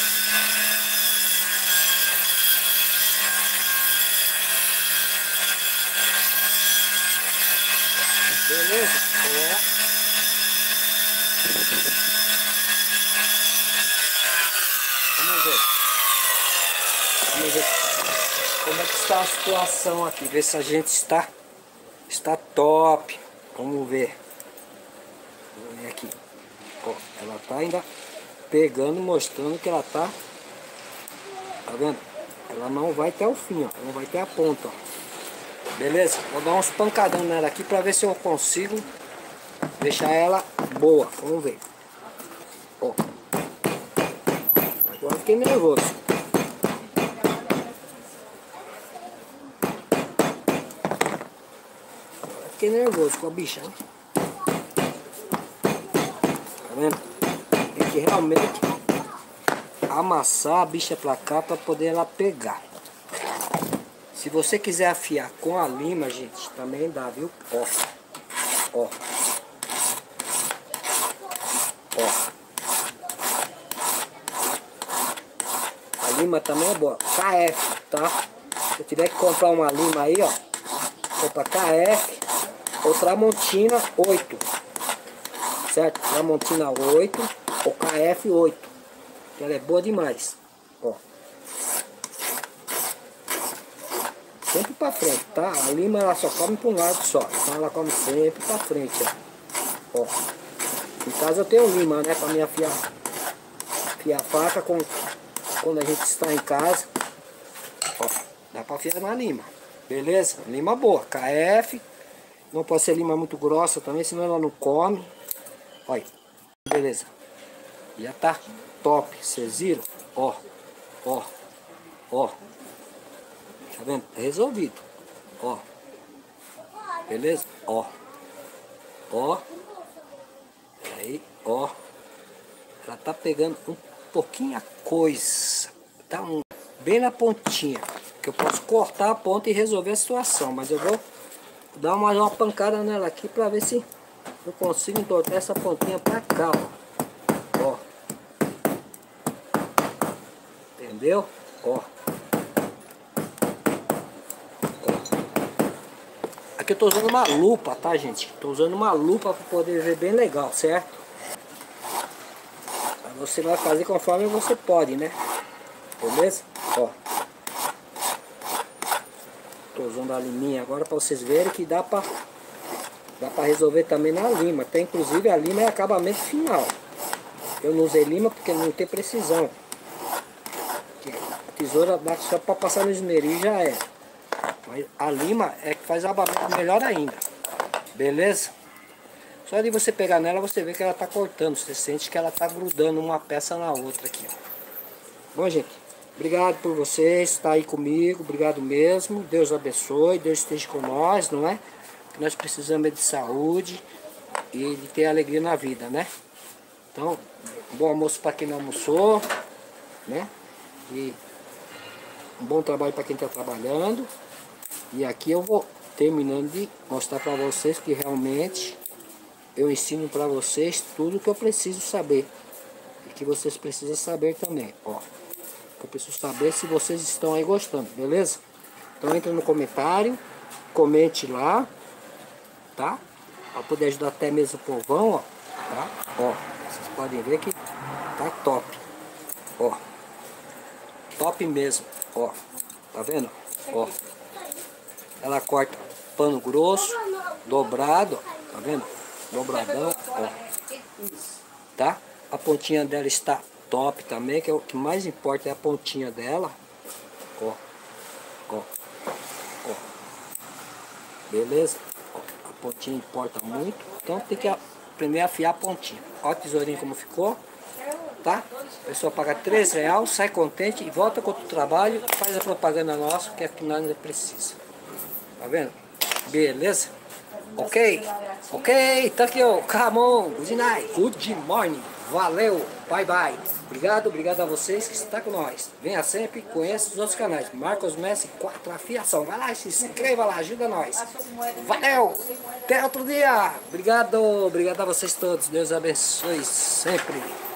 Beleza? Ó. Vamos ver. Vamos ver como é que está a situação aqui. Ver se a gente está está top. Vamos ver. Vamos ver aqui. Ó, ela tá ainda pegando, mostrando que ela tá. Tá vendo? Ela não vai até o fim, ó. Não vai até a ponta, ó. Beleza? Vou dar uns pancadão nela aqui para ver se eu consigo deixar ela boa. Vamos ver. Ó. Agora fiquei nervoso. Agora fiquei nervoso com a bicha, né? Tá vendo? Tem que realmente amassar a bicha pra cá pra poder ela pegar. Se você quiser afiar com a lima, gente, também dá, viu? Ó. Ó. Ó. A lima também é boa. K F, tá? Se eu tiver que comprar uma lima aí, ó. Compra K F ou Tramontina oito. Certo? Tramontina oito ou K F oito. Ela é boa demais. Ó. Sempre pra frente, tá? A lima ela só come pra um lado só. Então ela come sempre pra frente, ó. Ó. Em casa eu tenho lima, né? Pra me afiar. Afiar a faca com, quando a gente está em casa. Ó. Dá pra afiar na lima. Beleza? Lima boa. K F. Não pode ser lima muito grossa também, senão ela não come. Olha. Beleza. Já tá top. Vocês viram? Ó. Ó. Ó. Tá vendo? É resolvido. Ó. Beleza? Ó. Ó. Aí, ó. Ela tá pegando um pouquinho a coisa. Tá um, bem na pontinha. Que eu posso cortar a ponta e resolver a situação. Mas eu vou dar mais uma pancada nela aqui pra ver se eu consigo entortar essa pontinha pra cá, ó. Ó. Entendeu? Ó. Aqui eu tô usando uma lupa, tá, gente? Tô usando uma lupa para poder ver bem legal, certo? Você vai fazer conforme você pode, né? Beleza? Ó. Tô usando a liminha agora para vocês verem que dá para dá para resolver também na lima. Até inclusive a lima é acabamento final. Eu não usei lima porque não tem precisão. A tesoura dá só para passar no esmeril e já é. Mas a lima é que faz o acabamento melhor ainda. Beleza? Só de você pegar nela você vê que ela tá cortando. Você sente que ela tá grudando uma peça na outra aqui, ó. Bom, gente, obrigado por vocês estar aí comigo. Obrigado mesmo. Deus abençoe. Deus esteja com nós, não é? Que nós precisamos de saúde e de ter alegria na vida, né? Então, bom almoço para quem não almoçou, né? E um bom trabalho para quem está trabalhando. E aqui eu vou terminando de mostrar para vocês que realmente eu ensino para vocês tudo que eu preciso saber. E que vocês precisam saber também, ó. Eu preciso saber se vocês estão aí gostando, beleza? Então entra no comentário, comente lá, tá? Para poder ajudar até mesmo o povão, ó. Tá? Ó, vocês podem ver que tá top. Ó. Top mesmo, ó. Tá vendo? Ó. Ela corta pano grosso, dobrado, ó. Tá vendo? Dobradão, ó. Tá? A pontinha dela está top também, que é o que mais importa é a pontinha dela. Ó. Ó. Ó. Beleza? Ó. A pontinha importa muito, então tem que aprender a afiar a pontinha. Ó a tesourinha como ficou. Tá? A pessoa paga três reais, sai contente e volta com outro trabalho, faz a propaganda nossa, que é que nós ainda precisa. Tá vendo? Beleza? Ok? Ok, tá aqui ó, come on, good night, good morning, valeu, bye bye. Obrigado, obrigado a vocês que estão com nós. Venha sempre, conheça os outros canais. Marcos Messi quatro Afiação. Vai lá, se inscreva lá, ajuda nós. Valeu, até outro dia. Obrigado, obrigado a vocês todos. Deus abençoe sempre.